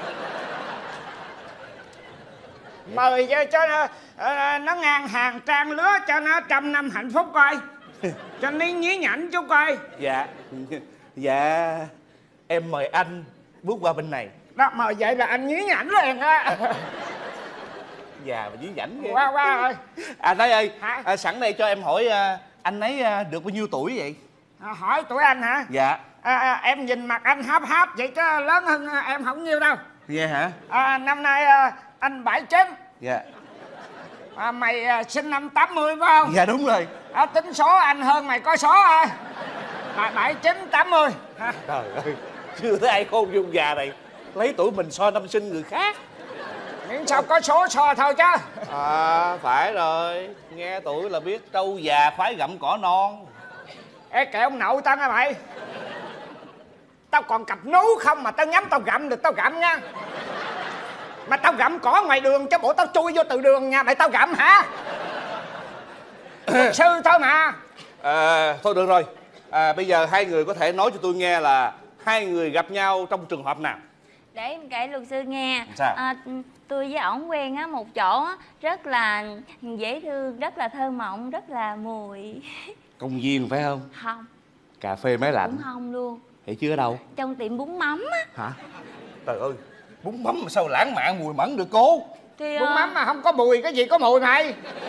Mời cho nó ngang hàng trang lứa cho nó 100 năm hạnh phúc coi. Cho nó nhí nhảnh chút coi. Dạ. Dạ, em mời anh bước qua bên này. Đó, mời vậy là anh nhí nhảnh liền á. Dạ mà dí dảnh ghê. Qua rồi. Thái ơi, Hả? sẵn đây cho em hỏi Anh ấy được bao nhiêu tuổi vậy? Hỏi tuổi anh hả? Dạ. Em nhìn mặt anh háp háp vậy chứ lớn hơn em không nhiêu đâu. Vậy hả? Năm nay anh 79. Dạ. Mày sinh năm 80 phải không? Dạ đúng rồi. Tính số anh hơn mày có số à. 79 80. Trời ơi, chưa thấy ai khôn dung già này lấy tuổi mình so năm sinh người khác. Miễn sao có số so thôi chứ. Phải rồi, nghe tuổi là biết trâu già khoái gặm cỏ non. Ê kệ ông nội tao nghe mày. Tao còn cặp nú không mà tao nhắm tao gặm được tao gặm nha. Mà tao gặm cỏ ngoài đường chứ bộ tao chui vô từ đường nha mày tao gặm hả? Luật sư thôi mà. Thôi được rồi. Bây giờ hai người có thể nói cho tôi nghe là hai người gặp nhau trong trường hợp nào? Để em kể luật sư nghe. Sao? Tôi với ổng quen á một chỗ á, rất là dễ thương, rất là thơ mộng, rất là mùi. Công viên phải không? Không. Cà phê máy lạnh? Cũng không luôn. Vậy chứ ở đâu? Trong tiệm bún mắm á. Hả? Trời ơi, bún mắm mà sao lãng mạn mùi mẫn được cô? Thì bún mắm mà không có mùi cái gì có mùi mày.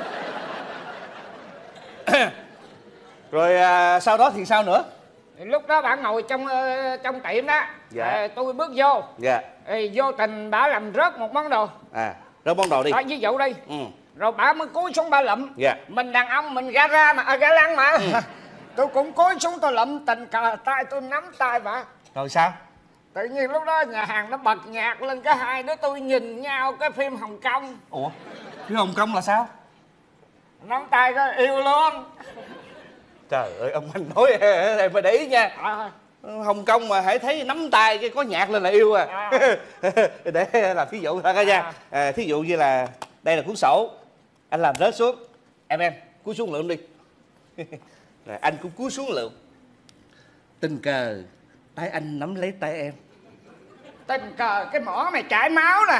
Rồi sau đó thì sao nữa? Thì lúc đó bà ngồi trong tiệm đó. Dạ. Tôi bước vô. Dạ. Vô tình bà làm rớt một món đồ. Rớt món đồ đi. Ví dụ đi. Rồi bà mới cúi xuống bà lụm. Dạ. Mình đàn ông mình gara mà ga lăng mà. Tôi cũng cúi xuống tôi lụm, tình cờ tay tôi nắm tay bà. Rồi sao? Tự nhiên lúc đó nhà hàng nó bật nhạc lên, cái hai đứa tôi nhìn nhau cái phim Hồng Kông. Ủa? Phim Hồng Kông là sao? Nắm tay có yêu luôn. Trời ơi, ông anh nói em phải để ý nha. Hồng Kông mà hãy thấy nắm tay cái có nhạc lên là yêu à. Để làm thí dụ thôi cả nha. Thí dụ như là đây là cuốn sổ, anh làm rớt xuống, em cúi xuống lượm đi. Rồi anh cũng cúi xuống lượm. Tình cờ tay anh nắm lấy tay em. Tình cờ cái mỏ mày chảy máu nè.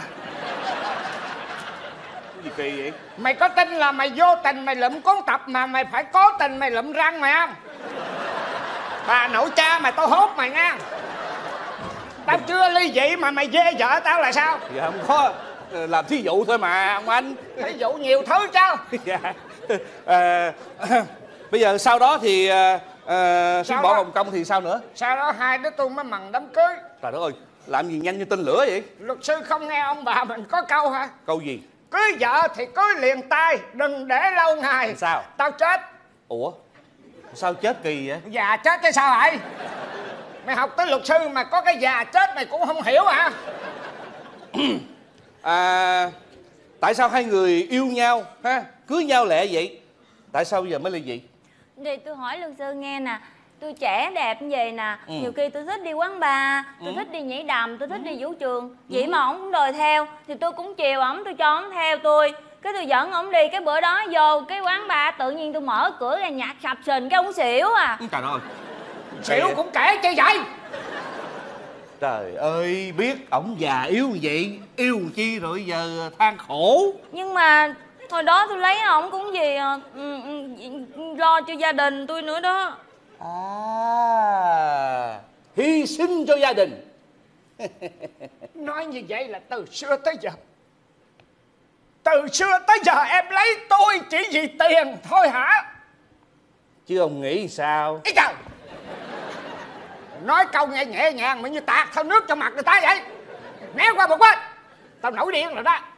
Cái gì kỳ vậy? Mày có tin là mày vô tình mày lụm cuốn tập mà mày phải cố tình mày lụm răng mày không? Bà nội cha mày tao hốt mày nha. Tao chưa ly dị mà mày dê vợ tao là sao? Dạ không có, làm thí dụ thôi mà ông anh. Thí dụ nhiều thứ chứ. Dạ. Bây giờ sau đó thì khi bỏ Hồng Kông thì sao nữa? Sau đó hai đứa tôi mới mần đám cưới. Trời đất ơi, làm gì nhanh như tên lửa vậy? Luật sư không nghe ông bà mình có câu hả? Câu gì? Cưới vợ thì cưới liền tay, đừng để lâu ngày. Sao? Tao chết. Ủa? Sao chết kỳ vậy? Già chết chứ sao vậy? Mày học tới luật sư mà có cái già chết mày cũng không hiểu hả? Tại sao hai người yêu nhau ha, cưới nhau lẹ vậy? Tại sao bây giờ mới ly dị? Thì tôi hỏi luật sư nghe nè. Tôi trẻ đẹp như vậy nè. Nhiều khi tôi thích đi quán bar, tôi thích đi nhảy đầm, tôi thích đi vũ trường. Vậy mà ổng cũng đòi theo. Thì tôi cũng chiều ổng, tôi cho ổng theo tôi. Cái tôi dẫn ổng đi, cái bữa đó vô cái quán bar tự nhiên tôi mở cửa ra nhạc sập sình cái ổng xỉu à. Trời ơi. Xỉu cũng kể chi vậy? Trời ơi, biết ổng già yếu vậy, yêu chi rồi giờ than khổ. Nhưng mà hồi đó tôi lấy ổng cũng gì lo cho gia đình tôi nữa đó. Hy sinh cho gia đình. Nói như vậy là từ xưa tới giờ. Từ xưa tới giờ em lấy tôi chỉ vì tiền thôi hả? Chứ ông nghĩ sao? Ý trời! Nói câu nghe nhẹ nhàng mà như tạt thao nước cho mặt người ta vậy. Né qua một bên. Tao nổi điên rồi đó.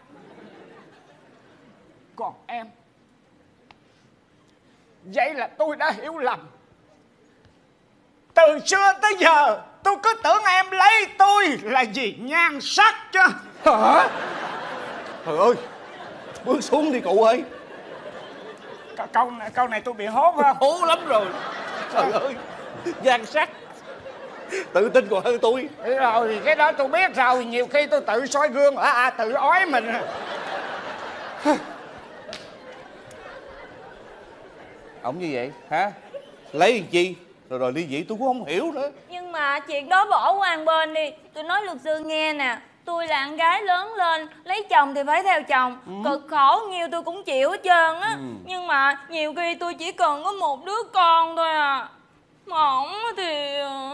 Còn em, vậy là tôi đã hiểu lầm. Từ xưa tới giờ tôi cứ tưởng em lấy tôi là vì nhan sắc chứ. Hả? Trời ơi, bước xuống đi cụ ơi. Câu này tôi bị hốt không? Hố lắm rồi. Trời ơi, nhan sắc tự tin còn hơn tôi. Rồi thì cái đó tôi biết rồi. Nhiều khi tôi tự soi gương tự ói mình. Ổng như vậy hả? Lấy làm chi rồi ly dị tôi cũng không hiểu nữa. Nhưng mà chuyện đó bỏ qua một bên đi. Tôi nói luật sư nghe nè. Tôi là con gái lớn lên, lấy chồng thì phải theo chồng. Cực khổ nhiêu tôi cũng chịu hết trơn á. Nhưng mà nhiều khi tôi chỉ cần có một đứa con thôi à. Mà ổng thì...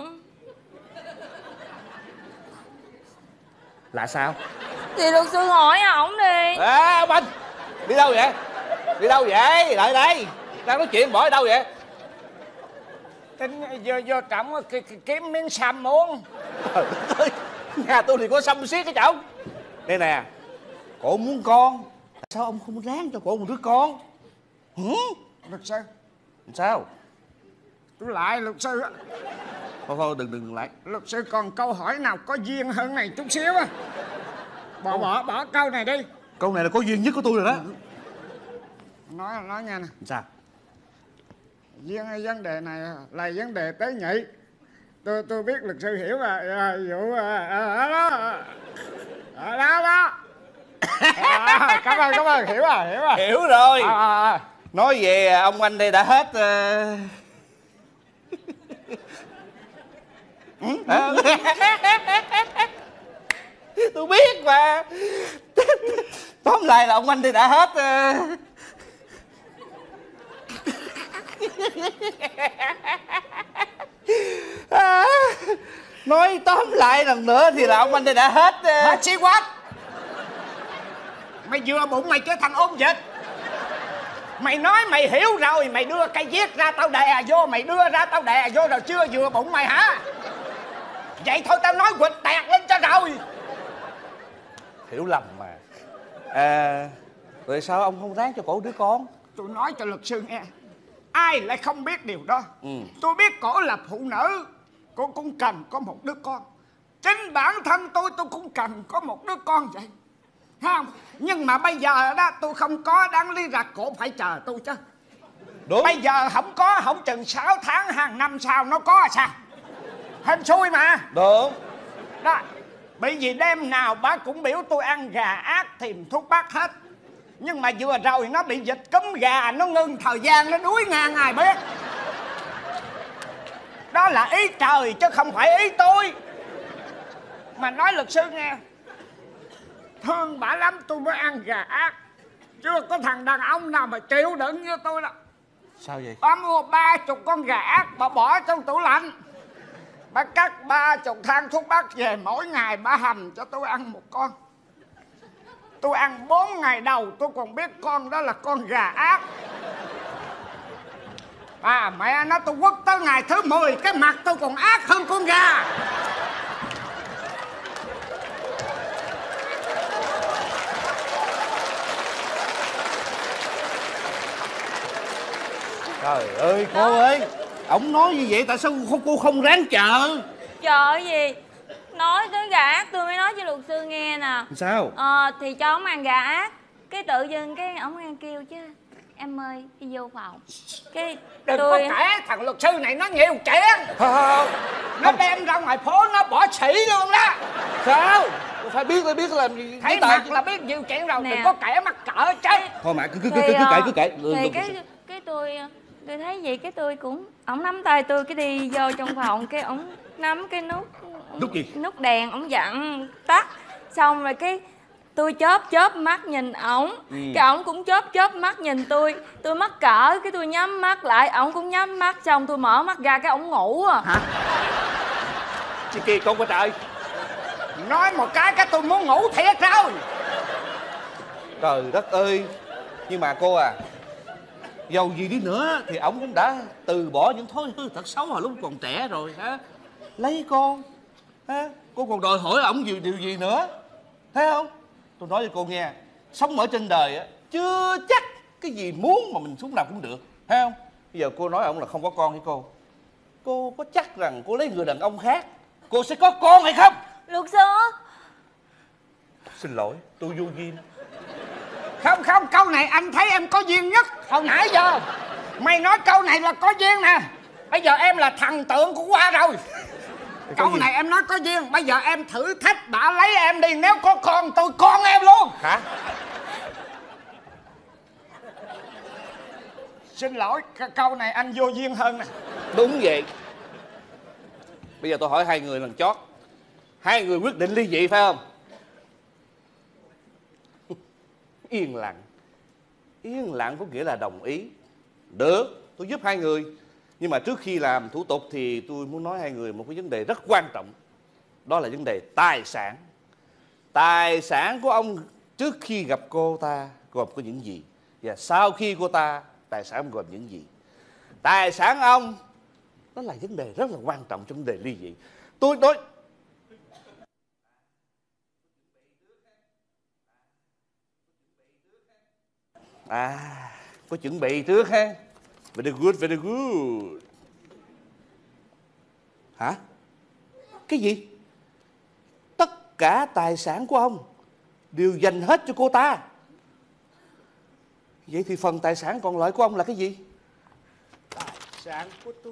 Là sao? Thì luật sư hỏi ổng đi. Ông anh, đi đâu vậy? Đi đâu vậy? Lại đây. Đang nói chuyện bỏ ở đâu vậy? Tính vô trọng kiếm miếng sâm muốn. Trời đất ơi, nhà tôi thì có xăm xiết cái chồng. Đây nè, cổ muốn con, sao ông không ráng cho cổ một đứa con? Luật sư. Sao? Tôi lại luật sư. Thôi đừng lại. Luật sư còn câu hỏi nào có duyên hơn này chút xíu á. Bỏ câu này đi. Câu này là có duyên nhất của tôi rồi đó. Nói nghe nè. Sao? Vấn đề này là vấn đề tế nhị. Tôi biết luật sư hiểu mà. Vụ đó. Cảm ơn, hiểu rồi. Hiểu rồi. Nói về ông anh đây đã hết tôi biết mà. Tóm lại là ông anh đây đã hết nói tóm lại lần nữa thì là ông anh đây đã hết Hết xí quát. Mày vừa bụng mày trở thành ôn dịch. Mày nói mày hiểu rồi, mày đưa cây viết ra tao đè vô, mày đưa ra tao đè vô rồi chưa vừa bụng mày hả? Vậy thôi tao nói quỵt tẹt lên cho rồi. Hiểu lầm mà. Rồi sao ông không ráng cho cổ đứa con? Tôi nói cho luật sư nghe, ai lại không biết điều đó. Tôi biết cổ là phụ nữ, cô cũng cần có một đứa con. Chính bản thân tôi cũng cần có một đứa con vậy, không? Nhưng mà bây giờ đó tôi không có, đáng lý ra cổ phải chờ tôi chứ. Đúng. Bây giờ không có, không chừng 6 tháng hàng năm sau nó có sao? Hên xui mà. Đúng. Đó, bởi vì đêm nào bác cũng biểu tôi ăn gà ác tìm thuốc bắc hết. Nhưng mà vừa rồi nó bị dịch cúm gà, nó ngưng thời gian, nó đuối ngang ai biết. Đó là ý trời chứ không phải ý tôi. Mà nói luật sư nghe, thương bả lắm tôi mới ăn gà ác. Chưa có thằng đàn ông nào mà chịu đựng như tôi đâu. Sao vậy? Bà mua 30 con gà ác, bà bỏ trong tủ lạnh. Bà cắt 30 thang thuốc bắc về, mỗi ngày bà hầm cho tôi ăn một con. Tôi ăn 4 ngày đầu tôi còn biết con đó là con gà ác. Mẹ nó tôi quất tới ngày thứ 10 cái mặt tôi còn ác hơn con gà. Trời ơi cô ơi, ổng nói như vậy tại sao cô không ráng chờ? Chờ gì? Nói tới gà ác tôi mới nói cho luật sư nghe nè. Sao? Thì cho ổng ăn gà ác, cái tự dưng cái ổng ăn kêu chứ em ơi đi vô phòng. Cái đừng tôi... có kể thằng luật sư này nó nhiều chuyện. Nó đem ra ngoài phố nó bỏ xỉ luôn đó. Sao? Phải biết làm gì. Thấy mặt là biết nhiều chuyện rồi. Nè. Đừng có kể mắc cỡ chứ. Thôi mà cứ kể. Thì cái tôi thấy vậy cái tôi cũng, ổng nắm tay tôi cái đi vô trong phòng, cái ổng nắm cái nút đèn, ổng dặn tắt. Xong rồi cái tôi chớp mắt nhìn ổng, cái ổng cũng chớp mắt nhìn tôi mắc cỡ, cái tôi nhắm mắt lại, ổng cũng nhắm mắt, xong tôi mở mắt ra cái ổng ngủ à. Hả? Chị Kỳ con có trời. Nói một cái tôi muốn ngủ thiệt rồi. Trời đất ơi. Nhưng mà cô à, dầu gì đi nữa thì ổng cũng đã từ bỏ những thói hư thật xấu hồi lúc còn trẻ rồi hả? Lấy con hả? Cô còn đòi hỏi ổng điều gì nữa, thấy không? Tôi nói cho cô nghe, sống ở trên đời á chưa chắc cái gì muốn mà mình xuống làm cũng được, thấy không? Bây giờ cô nói ổng là không có con với cô có chắc rằng cô lấy người đàn ông khác cô sẽ có con hay không? Luật sư, xin lỗi tôi vô duyên. Không, câu này anh thấy em có duyên nhất hồi nãy giờ. Mày nói câu này là có duyên nè. Bây giờ em là thần tượng của Hoa rồi. Câu này em nói có duyên. Bây giờ em thử thách bả lấy em đi. Nếu có con tôi con em luôn. Hả? Xin lỗi, câu này anh vô duyên hơn nè. Đúng vậy. Bây giờ tôi hỏi hai người lần chót, hai người quyết định ly dị phải không? Yên lặng có nghĩa là đồng ý. Được, tôi giúp hai người. Nhưng mà trước khi làm thủ tục thì tôi muốn nói hai người một cái vấn đề rất quan trọng. Đó là vấn đề tài sản. Tài sản của ông trước khi gặp cô ta gồm có những gì? Và sau khi cô ta tài sản gồm những gì. Tài sản ông đó là vấn đề rất là quan trọng trong vấn đề ly dị. Tôi nói có chuẩn bị trước ha. Very good, very good. Hả? Cái gì? Tất cả tài sản của ông đều dành hết cho cô ta. Vậy thì phần tài sản còn lại của ông là cái gì? Tài sản của tôi,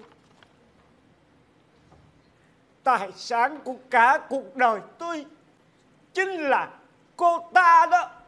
tài sản của cả cuộc đời tôi chính là cô ta đó.